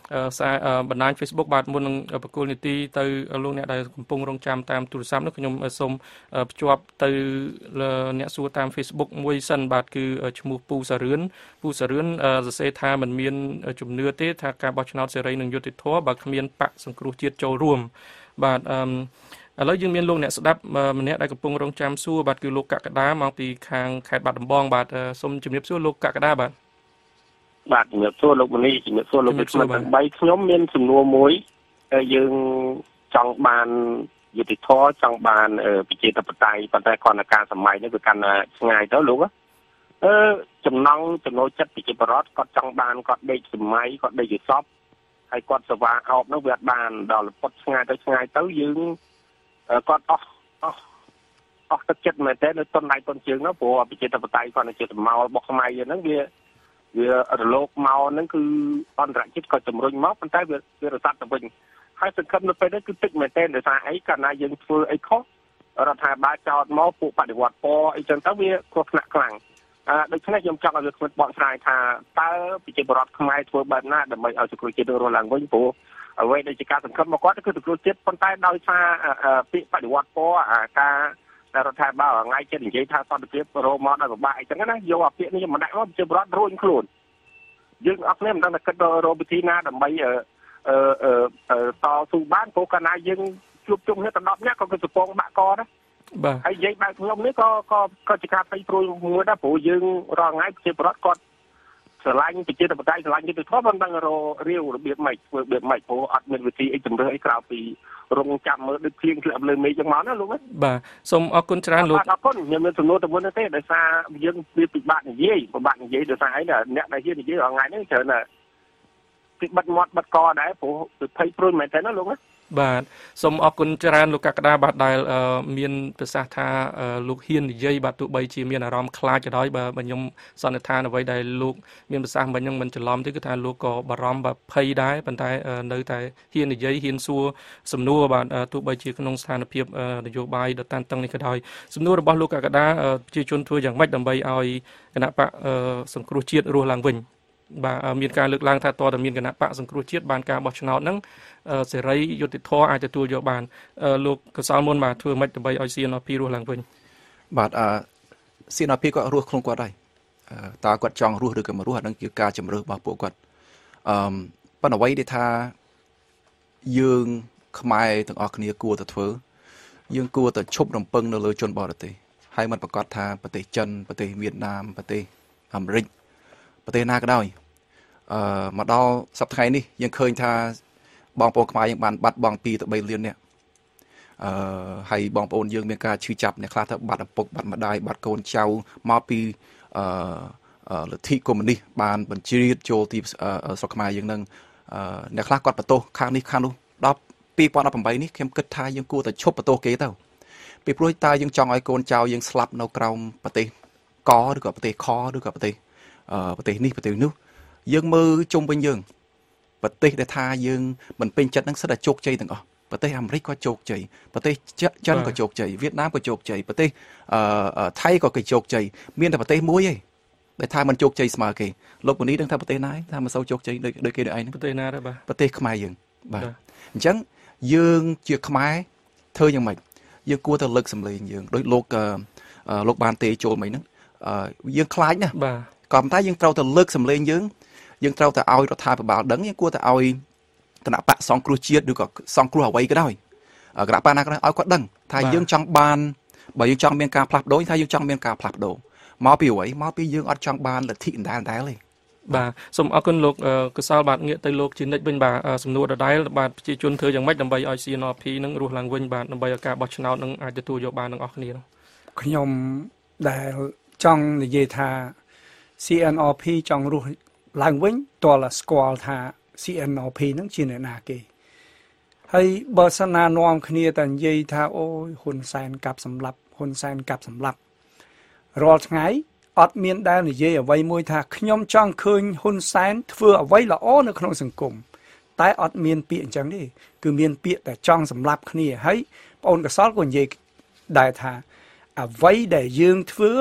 សារបណ្ដាញ Facebook បាទមុននឹងបកគលនីតិទៅលោកអ្នកដែលកំពុងរងចាំតាមទូរស័ព្ទនោះខ្ញុំសូមភ្ជាប់ទៅអ្នកសួរតាម Facebook មួយសិនបាទគឺឈ្មោះពូសារឿនពូសារឿនសរសេរថាมันមានជំនឿទេថាការបោះឆ្នោតសេរីនិងយុត្តិធម៌បើគ្មានបកសង្គ្រោះជាតិចូលរួមបាទអឺឥឡូវយើងមានលោកអ្នកស្ដាប់ម្នាក់ដែលកំពុងរងចាំសួរបាទគឺលោកកក្កដាមកពីខាងខេត្តបាត់ដំបងបាទសូមជម្រាបសួរលោកកក្កដាបាទបាទជំរាបសួរលោកមនីជំរាបសួរលោកវិទ្យាទាំងបីខ្ញុំមានសំណួរមួយយើងចង់បានយុតិធធចង់បានប្រជាធិបតេយ្យប៉ុន្តែគ្រាន់តែការសម័យនេះវាកាន់តែឆ្ងាយទៅលោកអឺចំណងចំណូលចិត្តប្រជាពលរដ្ឋគាត់ចង់បានគាត់ដេកសម័យគាត់ដេកយសពហើយគាត់សេវាអោបនោះវាអត់បានដល់ពុតឆ្ងាយទៅឆ្ងាយទៅយើងគាត់អស់អស់អស់ទឹកចិត្តមែនទេនៅតុនដៃតុនជើងនោះព្រោះប្រជាធិបតេយ្យគាត់នៅជាសមោលរបស់ខ្មែរយើងហ្នឹងវាវារលកមកហ្នឹងគឺអន្តរជាតិក៏ជំរុញមកប៉ុន្តែវាវារសាត់ទៅវិញហើយសង្ឃឹមនៅពេលនេះគឺតិចមែនទែនដោយសារអីកាលណាយើងធ្វើអីខុសរដ្ឋាភិបាលចោទមកពួកបដិវត្តពណ៌អីចឹងទៅវាគ្រោះថ្នាក់ខ្លាំងអឺដូច្នេះខ្ញុំចង់ឲ្យវាគ្មានបកស្រាយថាតើប្រជាពលរដ្ឋខ្មែរធ្វើបែបណាដើម្បីឲ្យសង្គ្រោះជាតិរស់ឡើងវិញព្រោះអ្វីដែលជាការសង្ឃឹមមកគាត់គឺសង្គ្រោះជាតិប៉ុន្តែដោយសារពាក្យបដិវត្តពណ៌អាការតែរដ្ឋាភិបាលថ្ងៃចិត្តនិយាយថាសន្តិភាពរោមកដល់ពិបាកអញ្ចឹងណាយកអាពាក្យនេះមកដាក់មកប្រជាពលរដ្ឋរួញខ្លួនយើងអត់គ្នាមិនដឹងថាគិតរកវិធីណាដើម្បីអឺអឺតស៊ូបានព្រោះកាលណាយើងជួបជុំគ្នាដណ្ដប់អ្នកក៏គឺកំពុងបាក់កណាបាទហើយនិយាយបែបខ្ញុំនេះក៏ក៏ក៏ជាការភ័យព្រួយមួយដែរព្រោះយើងរាល់ថ្ងៃប្រជាពលរដ្ឋគាត់ស្រឡាញ់ប្រជាធិបតេយ្យស្រឡាញ់យុត្តិធម៌មិនដឹងររាវរបៀបម៉េចធ្វើរបៀបម៉េចព្រោះអត់មានវិធីអីជំរឿអីក្រៅពីរងចាំមើលដូចភ្លៀងធ្លាក់លើមេឃចឹងមកណាលោកបាទសូមអរគុណច្រើនលោកបាទអរគុណខ្ញុំមានសំណួរទៅមុនទេដោយសារយើងវាពិបាកនិយាយពិបាកនិយាយដោយសារអីអ្នកដែលហ៊ាននិយាយរាល់ថ្ងៃនេះច្រើនណាស់ពីបិទមាត់បិទកដែរព្រោះវាភ័យព្រួយមែនទេណាលោកណាបាទសូមអរគុណច្រើនលោកកក្កដាបាទដែលមានប្រសាសន៍ថាលោកហ៊ាននិយាយបាទទោះបីជាមានអារម្មណ៍ខ្លាចក៏ដោយបាទខ្ញុំសន្និដ្ឋានអ្វីដែលលោកមានប្រសាសន៍មិញហ្នឹងមិនច្រឡំទេគឺថាលោកក៏បារម្ភបាទភ័យដែរប៉ុន្តែនៅតែហ៊ាននិយាយហ៊ានសួរសំណួរបាទទោះបីជាក្នុងស្ថានភាពនយោបាយដ៏តានតឹងនេះក៏ដោយសំណួររបស់លោកកក្កដាប្រជាជនធ្វើយ៉ាងម៉េចដើម្បីឲ្យគណៈបកសង្គ្រោះជាតិរស់ឡើងវិញបាទមានការលើកឡើងថាតើតើមានគណៈបកសង្គ្រោះជាតិបានការបោះឆ្នោតហ្នឹងសេរីយុត្តិធម៌អាចទទួលយកបានលោកកសលមុនបាទធ្វើម៉េចដើម្បីឲ្យ សៀន អារ พี រស់ឡើងវិញបាទអឺ សៀន អារ พี គាត់រស់ខ្លួនគាត់ហើយតើគាត់ចង់រស់ឬក៏មិនរស់អាហ្នឹងជាការជំរឿរបស់ពួកគាត់អឺប៉ុន្តែអ្វីដែលថាយើងខ្មែរទាំងអស់គ្នាគួរតែធ្វើយើងគួរតែឈប់រំពឹងនៅលើជនបរទេសហើយមិនប្រកាសថាប្រទេសចិនប្រទេសវៀតណាមប្រទេសអាមេរិកប្រទេសណាក៏ដោយអឺមកដល់សប្តាហ៍នេះយើងឃើញថាបងប្អូនខ្មែរយើងបានបាត់បង់ពីទៅបីលាននាក់អឺហើយបងប្អូនយើងមានការឈឺចាប់អ្នកខ្លះទៅបាត់ឪពុកបាត់ម្ដាយបាត់កូនចៅមកពីអឺលទ្ធិកុម្មុយនីសបានបញ្ជ្រាបចូលទីស្រុកខ្មែរយើងនឹងអ្នកខ្លះគាត់បន្ទោសខាងនេះខាងនោះដល់ពីរពាន់ដប់ប្រាំបីនេះខ្ញុំគិតថាយើងគួរតែឈប់បន្ទោសគេទៅពីព្រោះតើយើងចង់ឲ្យកូនចៅយើងស្លាប់នៅក្រោមប្រទេសកឬក៏ប្រទេសខឬក៏ប្រទេសប្រទេសនេះប្រទេសនោះយើងមើលជុំវិញយើងប្រទេសដែលថាយើងមិនពេញចិត្តនឹងសិតតែជោគជ័យទាំងអស់ប្រទេសអាមេរិកក៏ជោគជ័យប្រទេសចិនក៏ជោគជ័យវៀតណាមក៏ជោគជ័យប្រទេសអឺថៃក៏គេជោគជ័យមានតែប្រទេសមួយឯងដែលថាមិនជោគជ័យស្មើគេលោកពូនីដឹងថាប្រទេសណាថាមិនសូវជោគជ័យដូចដូចគេដូចឯងប្រទេសណាដែរបាទប្រទេសខ្មែរយើងបាទអញ្ចឹងយើងជាខ្មែរធ្វើយ៉ាងម៉េចយើងគួរតែលើកសម្លេងយើងដោយលោកលោកបានទេចូលមិញហ្នឹងយើងខ្លាចណាបាទក៏ប៉ុន្តែយើងត្រូវតែលើកសម្លេងយើងយើងត្រូវតែឲ្យរដ្ឋាភិបាលដឹងយើងគួរតែឲ្យគណៈបកសង្គ្រោះជាតិឬក៏សង្គ្រោះអ្វីក៏ដោយគណៈបកណាក៏ដោយឲ្យគាត់ដឹងថាយើងចង់បានបើយើងចង់មានការផ្លាស់ប្ដូរថាយើងចង់មានការផ្លាស់ប្ដូរមកពីអ្វីមកពីយើងអត់ចង់បានលទ្ធិដដែលដដែលទេបាទសូមអរគុណលោកកសលបាទងាកទៅលោកជានិច្ចវិញបាទសំណួរដដែលបាទប្រជាជនធ្វើយ៉ាងម៉េចដើម្បីឲ្យ សៀន អារ พี នឹងរស់ឡើងវិញបាទដើម្បីឲ្យការបោះឆ្នោតនឹងអាចទទួលយកបានទាំងអស់គ្នាខ្ញុំដែលចង់និយាយថា សៀន អារ พี ចង់រស់ឡើងវិញតើស្គាល់ថា សៀន អារ พี នឹងជាអ្នកណាគេហើយបើសិនណានាំគ្នាតែនិយាយថាអូយហ៊ុនសែនកាប់សម្លាប់ហ៊ុនសែនកាប់សម្លាប់រាល់ថ្ងៃអត់មានដែលនិយាយអ្វីមួយថាខ្ញុំចង់ឃើញហ៊ុនសែនធ្វើអ្វីល្អនៅក្នុងសង្គមតែអត់មានពាក្យអញ្ចឹងទេគឺមានពាក្យតែចង់សម្លាប់គ្នាហើយបងអូនកសលក៏និយាយដែរថាអ្វីដែលយើងធ្វើ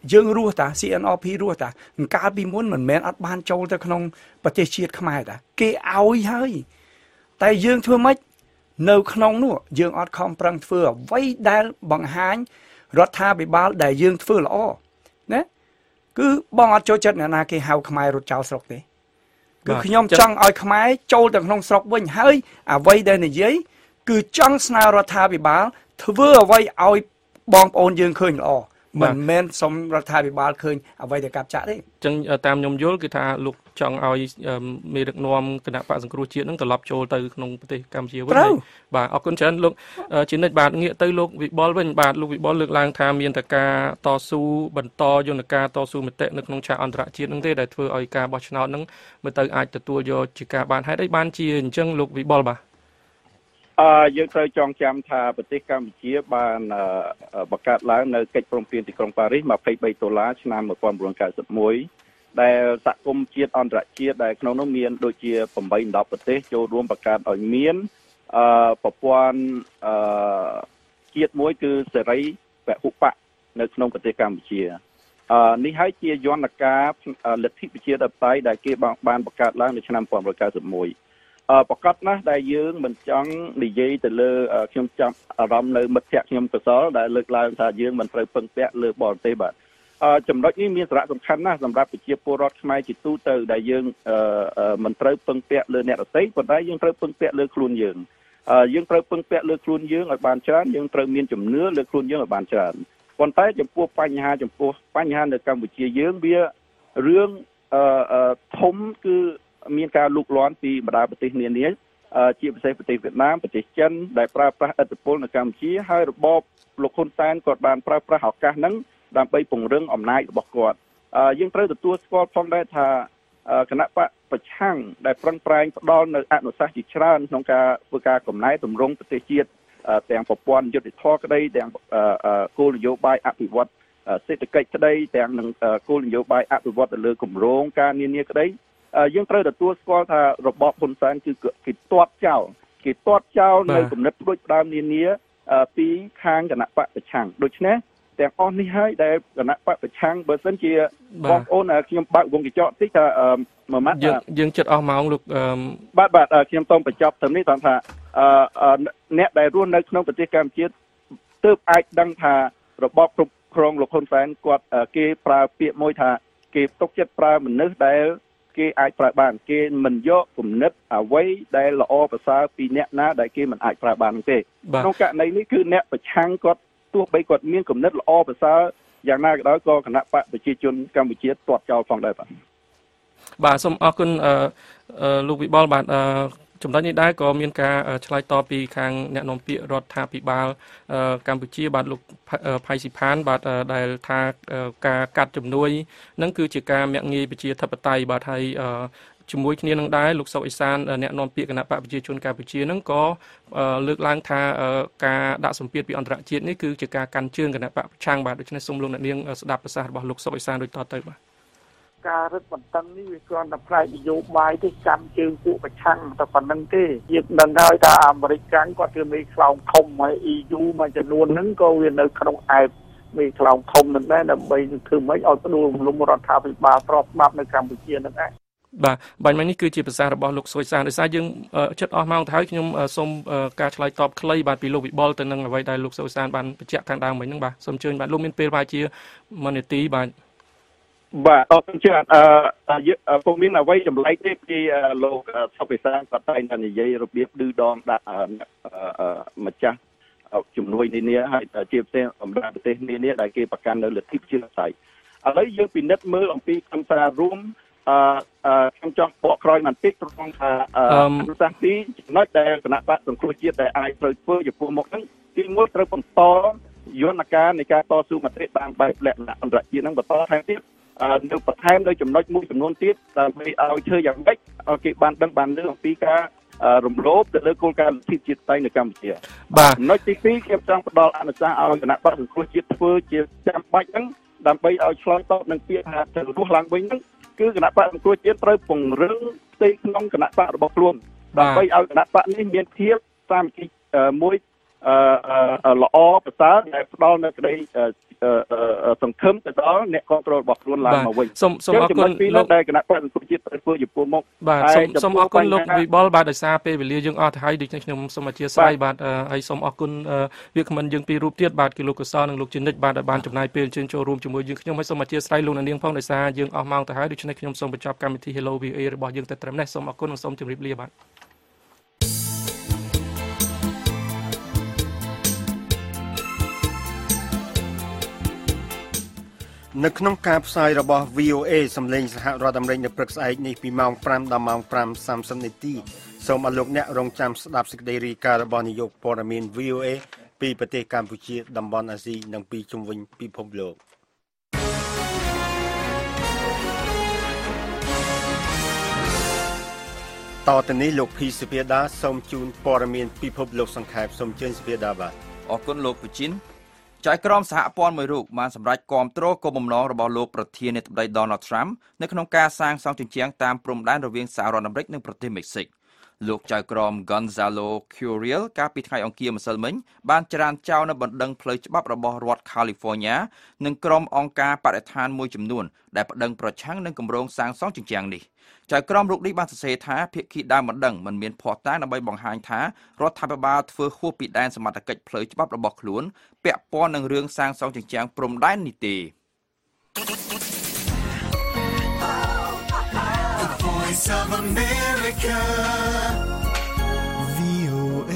យើងរស់តា ซี เอ็น อาร์ พี រស់តាកាលពីមុនមិនមែនអត់បានចូលទៅក្នុងប្រទេសជាតិខ្មែរតាគេឲ្យហើយតែយើងធ្វើម៉េចនៅក្នុងនោះយើងអត់ខំប្រឹងធ្វើអ្វីដែលបង្ហាញរដ្ឋាភិបាលដែលយើងធ្វើល្អណាគឺបងអត់ចូលចិត្តអ្នកណាគេហៅខ្មែររត់ចោលស្រុកទេគឺខ្ញុំចង់ឲ្យខ្មែរចូលទៅក្នុងស្រុកវិញហើយអ្វីដែលនិយាយគឺចង់ស្នើរដ្ឋាភិបាលធ្វើអ្វីឲ្យបងប្អូនយើងឃើញល្អមិនមែនសុំរដ្ឋាភិបាលឃើញអ្វីដែលកាប់ចាក់ទេអញ្ចឹងតាមខ្ញុំយល់គឺថាលោកចង់ឲ្យមេដឹកនាំគណៈបកសង្គ្រោះជាតិនឹងត្រឡប់ចូលទៅក្នុងប្រទេសកម្ពុជាវិញបាទអរគុណច្រើនលោកជានិច្ចបាទងាកទៅលោកវិបុលវិញបាទលោកវិបុលលើកឡើងថាមានតែការតស៊ូបន្តយន្តការតស៊ូមតិនៅក្នុងឆាកអន្តរជាតិនឹងទេដែលធ្វើឲ្យការបោះឆ្នោតនឹងមើលទៅអាចទទួលយកជាការបានហេតុអីបានជាអញ្ចឹងលោកវិបុលបាទអឺយើងត្រូវចងចាំថាប្រទេសកម្ពុជាបានបង្កើតឡើងនៅកិច្ចព្រមព្រៀងទីក្រុងប៉ារីសยี่สิบสามដុល្លារឆ្នាំnineteen ninety-oneដែលសហគមន៍ជាតិអន្តរជាតិដែលក្នុងនោះមានដូចជាeight tenប្រទេសចូលរួមបង្កើតឲ្យមានអឺប្រព័ន្ធអឺជាតិមួយគឺសេរីពហុបកនៅក្នុងប្រទេសកម្ពុជាអឺនេះហើយជាយន្តការលទ្ធិប្រជាធិបតេយ្យដែលគេបានបង្កើតឡើងនៅឆ្នាំnineteen ninety-oneអឺប្រកាសណាស់ដែលយើងមិនចង់និយាយទៅលើខ្ញុំចាប់អារម្មណ៍នៅមិត្តភ័ក្ដិខ្ញុំកសលដែលលើកឡើងថាយើងមិនត្រូវពឹងពាក់លើបរទេសបាទអឺចំណុចនេះមានសារៈសំខាន់ណាស់សម្រាប់ប្រជាពលរដ្ឋខ្មែរជាទូទៅដែលយើងអឺមិនត្រូវពឹងពាក់លើអ្នកដទៃប៉ុន្តែយើងត្រូវពឹងពាក់លើខ្លួនយើងអឺយើងត្រូវពឹងពាក់លើខ្លួនយើងឲ្យបានច្រើនយើងត្រូវមានជំនឿលើខ្លួនយើងឲ្យបានច្រើនប៉ុន្តែចំពោះបញ្ហាចំពោះបញ្ហានៅកម្ពុជាយើងវារឿងអឺធំគឺមានការលូកលាន់ពីបណ្ដាប្រទេសនានាជាពិសេសប្រទេសវៀតណាមប្រទេសចិនដែលប្រើប្រាស់ឥទ្ធិពលនៅកម្ពុជាហើយរបបលោកហ៊ុនសែនគាត់បានប្រើប្រាស់ឱកាសហ្នឹងដើម្បីពង្រឹងអំណាចរបស់គាត់យើងត្រូវទទួលស្គាល់ផងដែរថាគណៈបកប្រឆាំងដែលប្រឹងប្រែងផ្ដល់នៅអនុសាសន៍ជាច្រើនក្នុងការធ្វើការកំណែទម្រង់ប្រទេសជាតិទាំងប្រព័ន្ធយុត្តិធម៌ក្តីទាំងគោលនយោបាយអភិវឌ្ឍសេដ្ឋកិច្ចក្តីទាំងនឹងគោលនយោបាយអភិវឌ្ឍទៅលើគម្រោងការនានាក្តីយើងត្រូវទទួលស្គាល់ថារបបហ៊ុនសែនគឺគេទាត់ចោលគេទាត់ចោលនៅគំនិតព្រួយផ្ដើមនានាពីខាងគណៈបកប្រឆាំងដូច្នេះទាំងអស់នេះហើយដែលគណៈបកប្រឆាំងបើសិនជាបងប្អូនខ្ញុំបើកវងកញ្ចក់តិចថាមួយម៉ាត់យើងយើងចិត្តអស់ម៉ោងលោកបាទបាទខ្ញុំសូមបញ្ចប់ត្រឹមនេះតាមថាអ្នកដែលរស់នៅក្នុងប្រទេសកម្ពុជាទើបអាចដឹងថារបបគ្រប់គ្រងលោកហ៊ុនសែនគាត់គេប្រើពាក្យមួយថាគេទុកចិត្តប្រើមនុស្សដែលគេអាចប្រើបានគេមិនយកគំនិតអ្វីដែលល្អប្រសើរពីអ្នកណាដែលគេមិនអាចប្រើបានទេក្នុងករណីនេះគឺអ្នកប្រឆាំងគាត់ទោះបីគាត់មានគំនិតល្អប្រសើរយ៉ាងណាក៏ដោយក៏គណៈបកប្រជាជនកម្ពុជាទាត់ចោលផងដែរបាទបាទសូមអរគុណលោកវិបុលបាទចំណុចនេះដែរក៏មានការឆ្លើយតបពីខាងអ្នកនាំពាក្យរដ្ឋាភិបាលកម្ពុជាបាទលោកផៃស៊ីផានបាទដែលថាការកាត់ជំនួយនឹងគឺជាការមាក់ងាយប្រជាធិបតេយ្យបាទហើយជាមួយគ្នានឹងដែរលោកសុកអេសានអ្នកនាំពាក្យគណៈបកប្រជាជនកម្ពុជានឹងក៏លើកឡើងថាការដាក់សម្ពាធពីអន្តរជាតិនេះគឺជាការកាន់ជើងគណៈបកប្រឆាំងបាទដូច្នេះសូមលោកអ្នកនាងស្ដាប់ប្រសាសន៍របស់លោកសុកអេសានដូចតទៅបាទការរឹតបន្តឹងនេះវាគ្រាន់តែផ្នែកនយោបាយទេចាំជើងពួកប្រឆាំងតែប៉ុណ្្នឹងទេយើងដឹងហើយថាអាមេរិកកាំងគាត់គឺមានខ្លោងធំហើយ អ៊ី យូ មួយចំនួនហ្នឹងក៏វានៅក្នុងអែបមានខ្លោងធំនឹងដែរដើម្បីធ្វើម៉េចឲ្យផ្ដួលរំលំរដ្ឋាភិបាលស្របច្បាប់នៅកម្ពុជានឹងដែរបាទបាញ់មិញនេះគឺជាប្រសាសន៍របស់លោកសុយសានដោយសារយើងចិត្តអស់ម៉ោងទៅហើយខ្ញុំសូមការឆ្លើយតបខ្លីបាទពីលោកវិបុលទៅនឹងអ្វីដែលលោកសុយសានបានបញ្ជាក់ខាងដើមមិញហ្នឹងបាទសូមអញ្ជើញបាទលោកមានពេលប្រហែលជាមួយនាទីបាទបាទអរគុណច្រើនអឺពុំមានអ្វីចម្លែកទេពីលោកសុកេសានគាត់តែងតែនិយាយរបៀបឌឺដងដាក់ម្ចាស់ជំនួយនានាហើយជាពិសេសអំណាចប្រទេសនានាដែលគេប្រកាន់នៅលទ្ធិប្រជាធិបតេយ្យឥឡូវយើងពិនិត្យមើលអំពីគំសាររួមអឺខ្ញុំចង់បកក្រោយបន្តិចត្រង់ថាអនុសាសន៍ពីរចំណុចដែលគណៈបកសង្គ្រោះជាតិដែលអាចត្រូវធ្វើចំពោះមុខហ្នឹងទីមួយត្រូវបន្តយន្តការនៃការតស៊ូមតិតាមបែបលក្ខណៈអន្តរជាតិហ្នឹងបន្តថែមទៀតនៅបន្ថែមនៅចំណុចមួយចំនួនទៀតដើម្បីឲ្យធ្វើយ៉ាងម៉េចឲ្យគេបានដឹងបានលើអំពីការរំលោភទៅលើគោលការណ៍លទ្ធិជាតិតៃនៅកម្ពុជាបាទចំណុចទីពីរខ្ញុំចង់ផ្ដល់អនុសាសន៍ឲ្យគណៈបកសង្គ្រោះជាតិធ្វើជាចាំបាច់ហ្នឹងដើម្បីឲ្យឆ្លើយតបនឹងពាក្យថាទៅរស់ឡើងវិញហ្នឹងគឺគណៈបកសង្គ្រោះជាតិត្រូវពង្រឹងផ្ទៃក្នុងគណៈបករបស់ខ្លួនដើម្បីឲ្យគណៈបកនេះមានភាពសាមគ្គីមួយល្អប្រសើរដែលផ្ដល់នៅក្តីសង្ឃឹមទៅដល់អ្នកគ្រប់គ្រងរបស់ខ្លួនឡើងមកវិញសូមសូមអរគុណលោកដែលគណៈបកសង្គមជាតិធ្វើជាពលមុខបាទសូមសូមអរគុណលោកវិបុលបាទដោយសារពេលវេលាយើងអស់ទៅហើយដូច្នេះខ្ញុំសូមអធិស្ឋានបាទហើយសូមអរគុណវាគ្មិនយើងពីររូបទៀតបាទគឺលោកកសលនិងលោកជនិតបាទដែលបានចំណាយពេលជើញចូលរួមជាមួយយើងខ្ញុំហើយសូមអធិស្ឋានលោកអ្នកនាងផងដោយសារយើងអស់ម៉ោងទៅហើយដូច្នេះខ្ញុំសូមបញ្ចប់កម្មវិធី Hello វី អូ អេ របស់យើងតែត្រឹមនេះសូមអរគុណនិងសូមជម្រាបលាបាទនៅក្នុងការផ្សាយរបស់ វី អូ เอ សំឡេងសហរដ្ឋអាមេរិកនៅព្រឹកស្អែកនេះពីម៉ោង five ដល់ម៉ោង five សាមសិប នាទីសូមអរលោកអ្នករងចាំស្ដាប់សេចក្តីរាយការណ៍របស់នាយកព័ត៌មាន វី អូ เอ ពីប្រទេសកម្ពុជាតំបន់អាស៊ីនិងពីជុំវិញពិភពលោកតទៅនេះលោកភីសុភាដាសូមជូនព័ត៌មានពិភពលោកសង្ខេបសូមជើញសុភាដាបាទអរគុណលោកពូជីនចៅក្រមសហព័ន្ធមួយរូបបានសម្រេចគាំទ្រគោលបំណងរបស់លោកប្រធានាធិបតី Donald Trump នៅក្នុងការសាងសង់ជញ្ជាំងតាមព្រំដែនរវាងសហរដ្ឋអាមេរិកនិងប្រទេសមេក្ស៊ីកលោកចៅក្រម Gonzalo Curiel កាលពីថ្ងៃអង្គារម្សិលមិញបានច្រានចោលនៅបណ្ដឹងផ្លូវច្បាប់របស់រដ្ឋ California និងក្រុមអង្គការបរិស្ថានមួយចំនួនដែលប្តឹងប្រឆាំងនឹងគម្រោងសាងសង់ជញ្ជាំងនេះចៅក្រមរូបនេះបានសរសេរថាភាគីដើមបណ្ដឹងមិនមានភស្តុតាងដើម្បីបង្ហាញថារដ្ឋាភិបាលធ្វើហួសពីដែនសមត្ថកិច្ចផ្លូវច្បាប់របស់ខ្លួនពាក់ព័ន្ធនឹងរឿងសាងសង់ជញ្ជាំងព្រំដែននេះទេ The Voice of America វី អូ เอ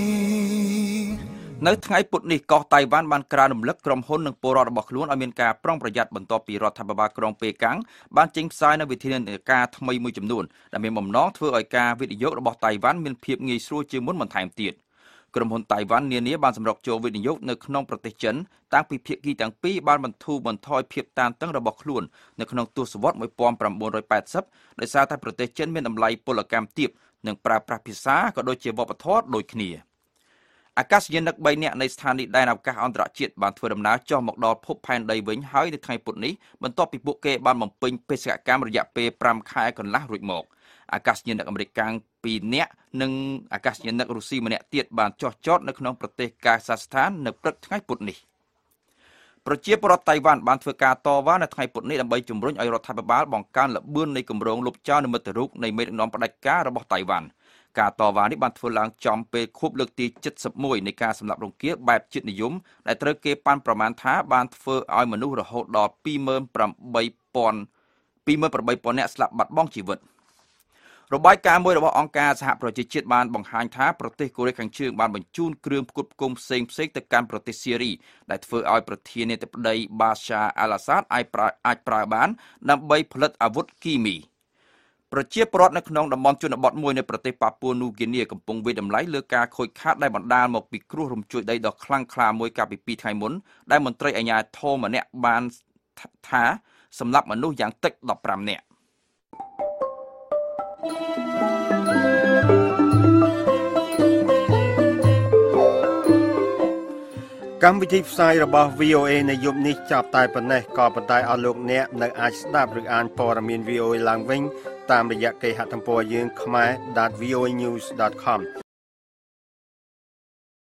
នៅថ្ងៃពុធនេះកោះតៃវ៉ាន់បានក្រានរំលឹកក្រុមហ៊ុននិងពលរដ្ឋរបស់ខ្លួនឲ្យមានការប្រុងប្រយ័ត្នបន្ទាប់ពីរដ្ឋាភិបាលក្រុងប៉េកាំងបានចេញផ្សាយនូវវិធានការថ្មីមួយចំនួនដែលមានបំណងធ្វើឲ្យការវិនិយោគរបស់តៃវ៉ាន់មានភាពងាយស្រួលជាងមុនបន្ថែមទៀតក្រុមហ៊ុនតៃវ៉ាន់នានាបានសម្រុកចូលវិនិយោគនៅក្នុងប្រទេសចិនតាំងពីភាគីទាំងពីរបានបន្ធូរបន្ថយភាពតានតឹងរបស់ខ្លួននៅក្នុងទសវត្សរ៍nineteen eightyដោយសារតែប្រទេសចិនមានតម្លៃពលកម្មទាបនិងប្រើប្រាស់ភាសាក៏ដូចជាវប្បធម៌ដូចគ្នាអាកាសយានិកthreeនាក់នៃស្ថានីយ៍ដែនអវកាសអន្តរជាតិបានធ្វើដំណើរចុះមកដល់ភពផែនដីវិញហើយនៅថ្ងៃពុធនេះបន្ទាប់ពីពួកគេបានបំពេញបេសកកម្មរយៈពេលfiveខែកន្លះរួចមកអាកាសយានិកអាមេរិកtwoនាក់និងអាកាសយានិករុស្ស៊ីម្នាក់ទៀតបានចុះចតនៅក្នុងប្រទេសកាហ្សាស្ថាននៅព្រឹកថ្ងៃពុធនេះប្រជាពលរដ្ឋតៃវ៉ាន់បានធ្វើការតវ៉ានៅថ្ងៃពុធនេះដើម្បីជំរុញឲ្យរដ្ឋាភិបាលបង្កើនល្បឿននៃគម្រោងលុបចោលនិមិត្តរូបនៃមេដឹកនាំផ្ដាច់ការរបស់តៃវ៉ាន់ការតវ៉ានេះបានធ្វើឡើងចំពេលខួបលើកទីseventy-oneនៃការសម្លាប់រង្គាលបែបជាតិនិយមដែលត្រូវគេប៉ាន់ប្រមាណថាបានធ្វើឲ្យមនុស្សរហូតដល់twenty-eight thousandនាក់ស្លាប់បាត់បង់ជីវិតរបាយការណ៍មួយរបស់អង្គការសហប្រជាជាតិបានបង្ហាញថាប្រទេសកូរ៉េខាងជើងបានបញ្ជូនគ្រឿងផ្គត់ផ្គង់ផ្សេងៗទៅកាន់ប្រទេសសេរីដែលធ្វើឲ្យប្រធានាធិបតី Bashar al-Assad អាចប្រើបានដើម្បីផលិតអាវុធគីមីប្រជាពលរដ្ឋនៅក្នុងតំបន់ជនបទមួយនៅប្រទេសប៉ាពួននូហ្គីនីកំពុងវាយតម្លៃលើការខូចខាតដែលបណ្ដាលមកពីគ្រោះរំជួយដីដ៏ខ្លាំងក្លាមួយកាលពីtwoថ្ងៃមុនដែលមន្ត្រីអាជ្ញាធរម្នាក់បានថាសម្លាប់មនុស្សយ៉ាងតិចfifteenនាក់កម្មវិធីផ្សាយរបស់ វី អូ เอ នៅយប់នេះចាប់តែប៉ុណ្ណេះក៏ប៉ុន្តែអស់លោកអ្នកនៅអាចស្ដាប់ឬអានព័ត៌មាន វី អូ เอ ឡើងវិញតាមរយៈគេហទំព័រយើង khmer dot voanews dot com